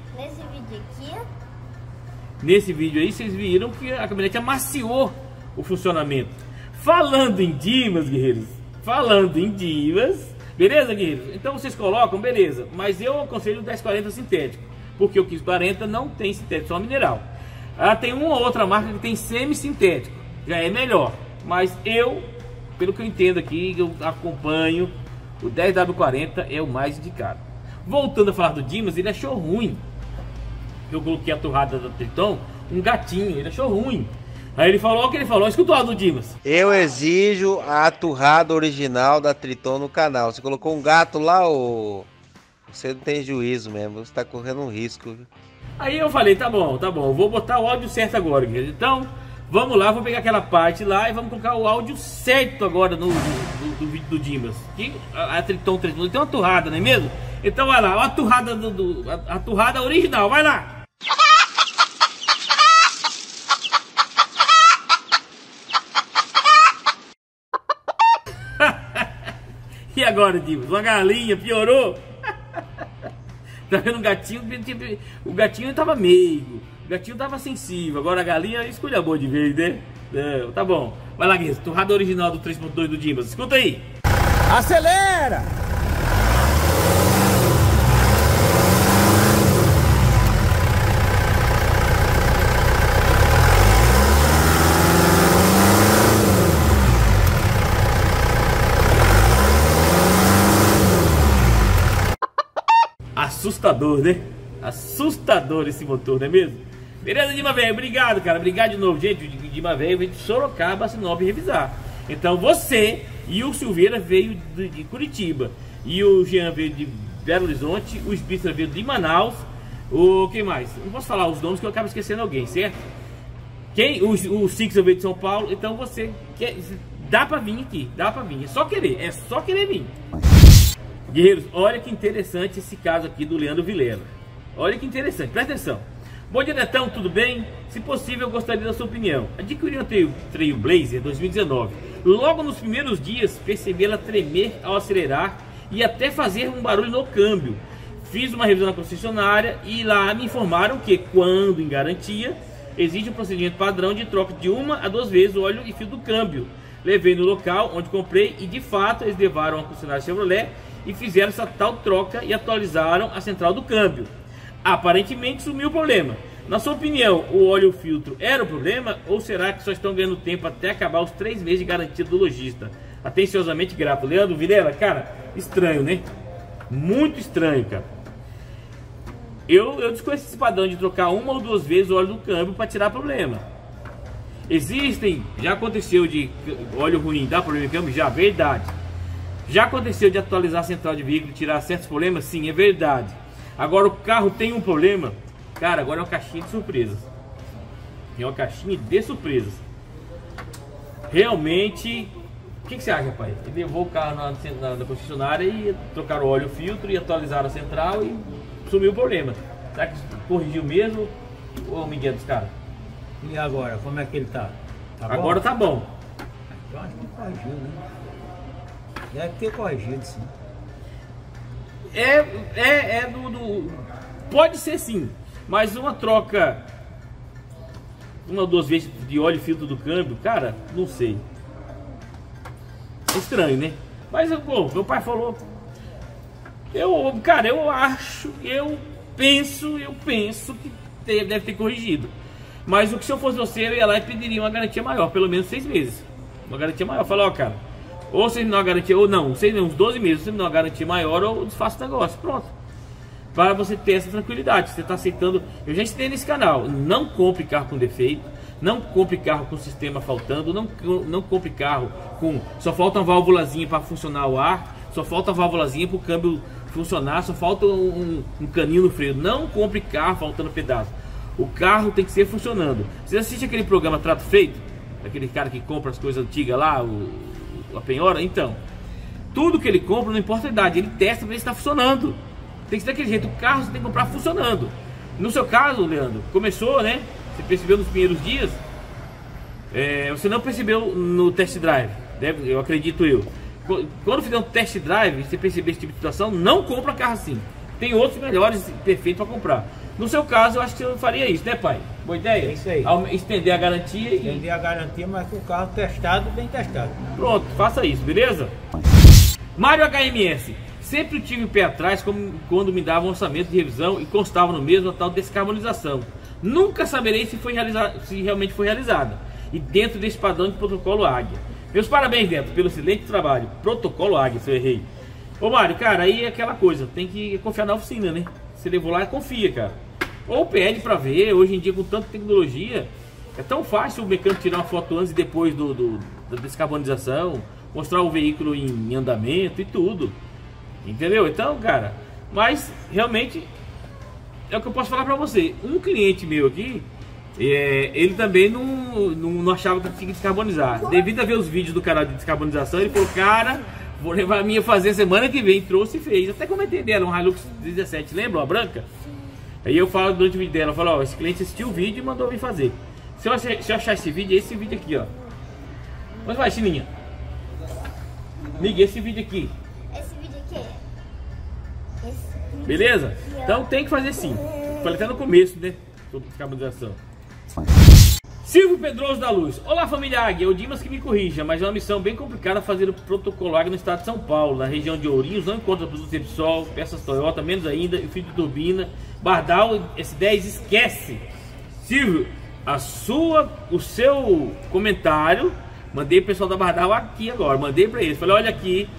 Nesse vídeo aí, vocês viram que a caminhonete amaciou o funcionamento. Falando em Dimas, guerreiros. Falando em Dimas. Beleza, guerreiros? Então vocês colocam, beleza. Mas eu aconselho o 1040 sintético. Porque o 1540 não tem sintético, só mineral. Tem uma ou outra marca que tem semi-sintético. Já é melhor. Mas eu, pelo que eu entendo aqui, eu acompanho, o 10W40 é o mais indicado. Voltando a falar do Dimas, ele achou ruim. Eu coloquei a torrada da Triton, um gatinho, ele achou ruim. Aí ele falou o que ele falou, escutou a do Dimas.
Eu exijo a torrada original da Triton no canal. Você colocou um gato lá, ô... Você não tem juízo mesmo, você tá correndo um risco. Viu?
Aí eu falei, tá bom, vou botar o áudio certo agora, guerreiro. Então, vamos lá, vou pegar aquela parte lá e vamos colocar o áudio certo agora no vídeo do Dimas. Que a Triton 3 tem uma torrada, não é mesmo? Então vai lá, a torrada, a torrada original, vai lá! E agora, Dimas? Uma galinha, piorou? Tá vendo um gatinho? O gatinho tava meigo, o gatinho tava sensível. Agora a galinha esculhambou de vez, né? Tá bom. Vai lá, Guilherme, torrada original do 3.2 do Dimas. Escuta aí. Acelera! Assustador, né? Assustador esse motor, não é mesmo? Beleza, Dima Velho? Obrigado, cara. Obrigado de novo, gente. O Dima Velho veio de Sorocaba, Sinop revisar. Então você e o Silveira veio de Curitiba. E o Jean veio de Belo Horizonte. O Spitzer veio de Manaus. O que mais? Não posso falar os nomes que eu acabo esquecendo alguém, certo? O Sixer veio de São Paulo. Então você dá pra vir aqui. Dá pra vir. É só querer vir. Guerreiros, olha que interessante esse caso aqui do Leandro Vilela. Olha que interessante, presta atenção. Bom dia, Netão, tudo bem? Se possível, eu gostaria da sua opinião. Adquiri um Trailblazer 2019. Logo nos primeiros dias, percebi ela tremer ao acelerar e até fazer um barulho no câmbio. Fiz uma revisão na concessionária e lá me informaram que, quando em garantia, existe um procedimento padrão de troca de 1 a 2 vezes o óleo e fio do câmbio. Levei no local onde comprei e, de fato, eles levaram a concessionária Chevrolet e fizeram essa tal troca e atualizaram a central do câmbio. Aparentemente sumiu o problema. Na sua opinião, o óleo filtro era o problema ou será que só estão ganhando tempo até acabar os 3 meses de garantia do lojista? Atenciosamente grato. Leandro Vilela, cara, estranho, né? Muito estranho, cara. Eu desconheço esse padrão de trocar 1 ou 2 vezes o óleo do câmbio para tirar problema. Existem, já aconteceu de óleo ruim dar problema de câmbio? Já, verdade. Já aconteceu de atualizar a central de veículo e tirar certos problemas? Sim, é verdade. Agora o carro tem um problema, cara, agora é uma caixinha de surpresas. É uma caixinha de surpresas. Realmente, o que você acha, rapaz? Ele levou o carro na concessionária e trocaram o óleo, o filtro e atualizaram a central e sumiu o problema. Será que corrigiu mesmo ou Miguel dos caras?
E agora, como é que ele tá?
Agora tá bom.
Eu acho que corrigiu, né? Deve ter corrigido, sim.
Pode ser sim, mas uma troca 1 ou 2 vezes de óleo e filtro do câmbio, cara, não sei. Estranho, né? Mas, bom, meu pai falou. Eu penso que deve ter corrigido. Mas o que se eu fosse você, eu ia lá e pediria uma garantia maior, pelo menos 6 meses. Uma garantia maior. Falar, ó, cara, Ou você me dá uma garantia, ou não, sei uns 12 meses, você me dá uma garantia maior ou desfaça o negócio, pronto. Para você ter essa tranquilidade, você está aceitando. Eu já ensinei nesse canal, não compre carro com defeito, não compre carro com sistema faltando, não compre carro com só falta uma válvulazinha para funcionar o ar, só falta uma válvulazinha para o câmbio funcionar, só falta um caninho no freio. Não compre carro faltando pedaço. O carro tem que ser funcionando. Você assiste aquele programa Trato Feito? Aquele cara que compra as coisas antigas lá, a penhora? Então, tudo que ele compra, não importa a idade, ele testa para ver se está funcionando. Tem que ser daquele jeito, o carro você tem que comprar funcionando. No seu caso, Leandro, começou, né? Você percebeu nos primeiros dias, você não percebeu no test drive, eu acredito eu. Quando fizer um test drive, você perceber esse tipo de situação, não compra carro assim. Tem outros melhores, perfeitos para comprar. No seu caso, eu acho que você faria isso, né, pai? Boa ideia?
É isso aí.
Estender a garantia e...
Estender a garantia, mas com o carro testado, bem testado.
Pronto, faça isso, beleza? Mário HMS. Sempre tive o pé atrás quando me davam um orçamento de revisão e constava no mesmo a tal descarbonização. Nunca saberei se realmente foi realizada. E dentro desse padrão de protocolo Águia. Meus parabéns, Neto, pelo excelente trabalho. Protocolo Águia, se eu errei. Ô Mário, cara, aí é aquela coisa, tem que confiar na oficina, né? Você levou lá, confia, cara. Ou pede pra ver, hoje em dia com tanta tecnologia, é tão fácil o mecânico tirar uma foto antes e depois da descarbonização, mostrar o veículo em andamento e tudo. Entendeu? Então, cara, mas realmente é o que eu posso falar pra você. Um cliente meu aqui, ele também não achava que tinha que descarbonizar. Devido a ver os vídeos do canal de descarbonização, ele falou, cara, vou levar a minha fazer semana que vem. Trouxe e fez. Até comentei dela, um Hilux 17, lembra? A branca? Aí eu falo durante o vídeo dela, eu falo, ó, esse cliente assistiu o vídeo e mandou vir fazer. Se eu achar esse vídeo, é esse vídeo aqui, ó. Mas vai, Chininha. Liga esse vídeo aqui.
Esse vídeo aqui.
Beleza? Então tem que fazer sim. Falei até no começo, né? Sobre descarbonização. Silvio Pedroso da Luz. Olá, família Águia. É o Dimas que me corrija, mas é uma missão bem complicada fazer o protocolo Águia no estado de São Paulo. Na região de Ourinhos não encontra produtos Repsol, peças Toyota, menos ainda, e fio de turbina. Bardal S10, esquece. Silvio, o seu comentário, mandei pro pessoal da Bardal aqui agora. Mandei pra eles. Falei, olha aqui,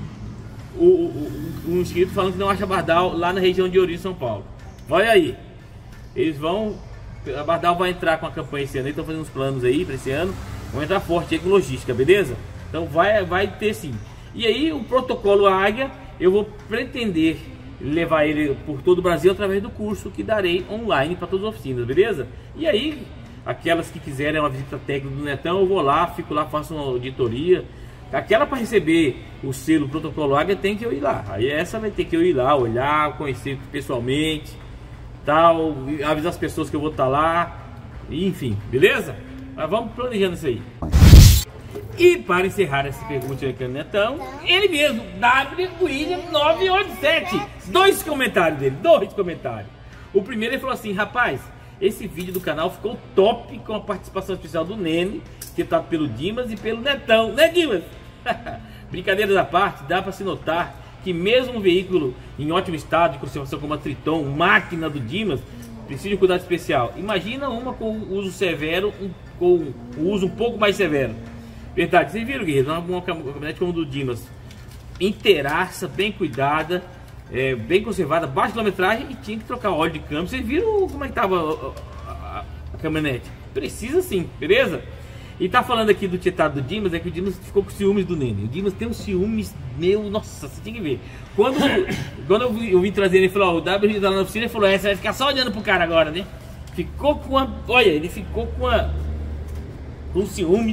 um inscrito falando que não acha Bardal lá na região de Ourinhos, São Paulo. Olha aí. Eles vão... A Bardal vai entrar com a campanha esse ano, eles estão fazendo uns planos aí para esse ano, vão entrar forte aí com logística, beleza? Então vai ter sim. E aí o protocolo Águia, eu vou pretender levar ele por todo o Brasil através do curso que darei online para todas as oficinas, beleza? E aí, aquelas que quiserem uma visita técnica do Netão, eu vou lá, fico lá, faço uma auditoria. Aquela para receber o selo protocolo Águia tem que eu ir lá. Aí essa vai ter que eu ir lá, olhar, conhecer pessoalmente, tal, avisar as pessoas que eu vou estar lá, enfim, beleza? Mas vamos planejando isso aí. E para encerrar essa pergunta aqui no Netão, ele mesmo, William987, dois comentários dele, O primeiro ele falou assim, rapaz, esse vídeo do canal ficou top com a participação especial do Nene, citado pelo Dimas e pelo Netão, né, Dimas? Brincadeiras à parte, dá para se notar que mesmo um veículo em ótimo estado de conservação como a Triton, máquina do Dimas, precisa de cuidado especial. Imagina uma com uso severo, com o uso um pouco mais severo. Verdade, vocês viram, guerreiro? Uma caminhonete como a do Dimas, inteiraça, bem cuidada, bem conservada, baixa quilometragem e tinha que trocar óleo de câmbio. Vocês viram como é que estava a caminhonete? Precisa sim, beleza? E tá falando aqui do tietado do Dimas, que o Dimas ficou com ciúmes do Nene. O Dimas tem uns ciúmes, meu, nossa, você tinha que ver. Quando eu vim trazer ele, falou, ó, o W tá lá na oficina, ele falou, você vai ficar só olhando pro cara agora, né? Ficou com a, olha, ele ficou com ciúmes.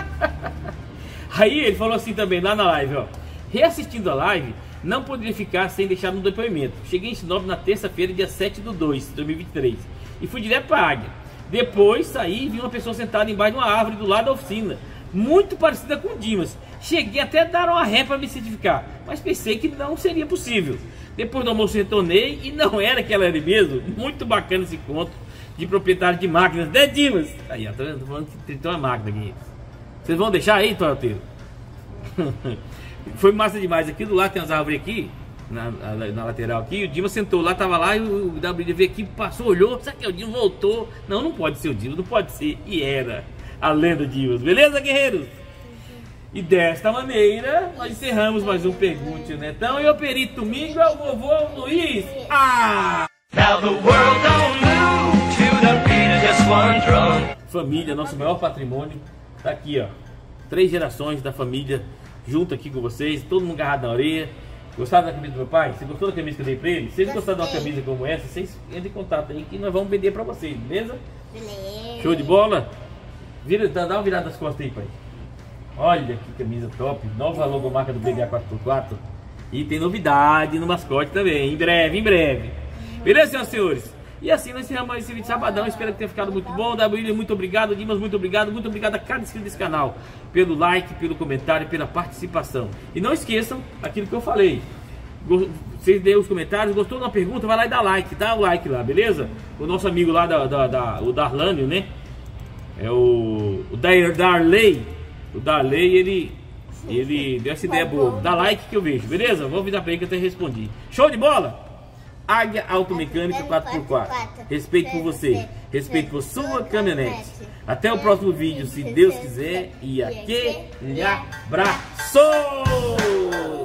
Aí ele falou assim também, lá na live, ó. Reassistindo a live, não poderia ficar sem deixar no depoimento. Cheguei em Sinop na terça-feira, dia 7/2 de 2023. E fui direto pra Águia. Depois saí e vi uma pessoa sentada embaixo de uma árvore do lado da oficina, muito parecida com o Dimas. Cheguei até a dar uma ré para me certificar, mas pensei que não seria possível. Depois do almoço retornei e não era aquela ali mesmo. Muito bacana esse encontro de proprietário de máquinas, né, Dimas? Aí, ó, tá vendo? Tô falando que tem uma máquina aqui. Vocês vão deixar aí, Toyoteiro? Foi massa demais. Aqui do lado tem umas árvores aqui, na lateral aqui, o Dimas sentou lá, tava lá, e o WDV aqui passou, olhou, sabe que o Dimas voltou. Não pode ser o Dimas, não pode ser. E era a lenda Dimas, beleza, guerreiros? E desta maneira, nós encerramos mais um Pergunte o Netão. E o perito domingo é o vovô Luiz.
Now the world don't move to the beat of just one drum.
Família, nosso maior patrimônio. Tá aqui, ó. 3 gerações da família junto aqui com vocês. Todo mundo agarrado na orelha. Gostaram da camisa do meu pai? Você gostou da camisa que eu dei pra ele? Se vocês gostaram de uma camisa como essa, vocês entrem em contato aí que nós vamos vender pra vocês, beleza? Show de bola? Vira, dá uma virada das costas aí, pai. Olha que camisa top. Nova logomarca do BDA 4x4. E tem novidade no mascote também. Em breve, em breve. Beleza, senhoras e senhores? E assim nós encerramos esse vídeo de sabadão. Espero que tenha ficado muito bom. WL, muito obrigado. Dimas, muito obrigado. Muito obrigado a cada inscrito desse canal. Pelo like, pelo comentário, pela participação. E não esqueçam aquilo que eu falei. Vocês deem os comentários. Gostou de uma pergunta? Vai lá e dá like. Dá o like lá, beleza? O nosso amigo lá, o Darlânio, né? É o Darley. O Darley, ele deu essa ideia boa. Dá like que eu vejo, beleza? Vou avisar pra ele que eu até respondi. Show de bola? Águia Automecânica 4x4. Respeito por você. Respeito por sua caminhonete. Até o próximo vídeo, se Deus quiser. E aquele abraço!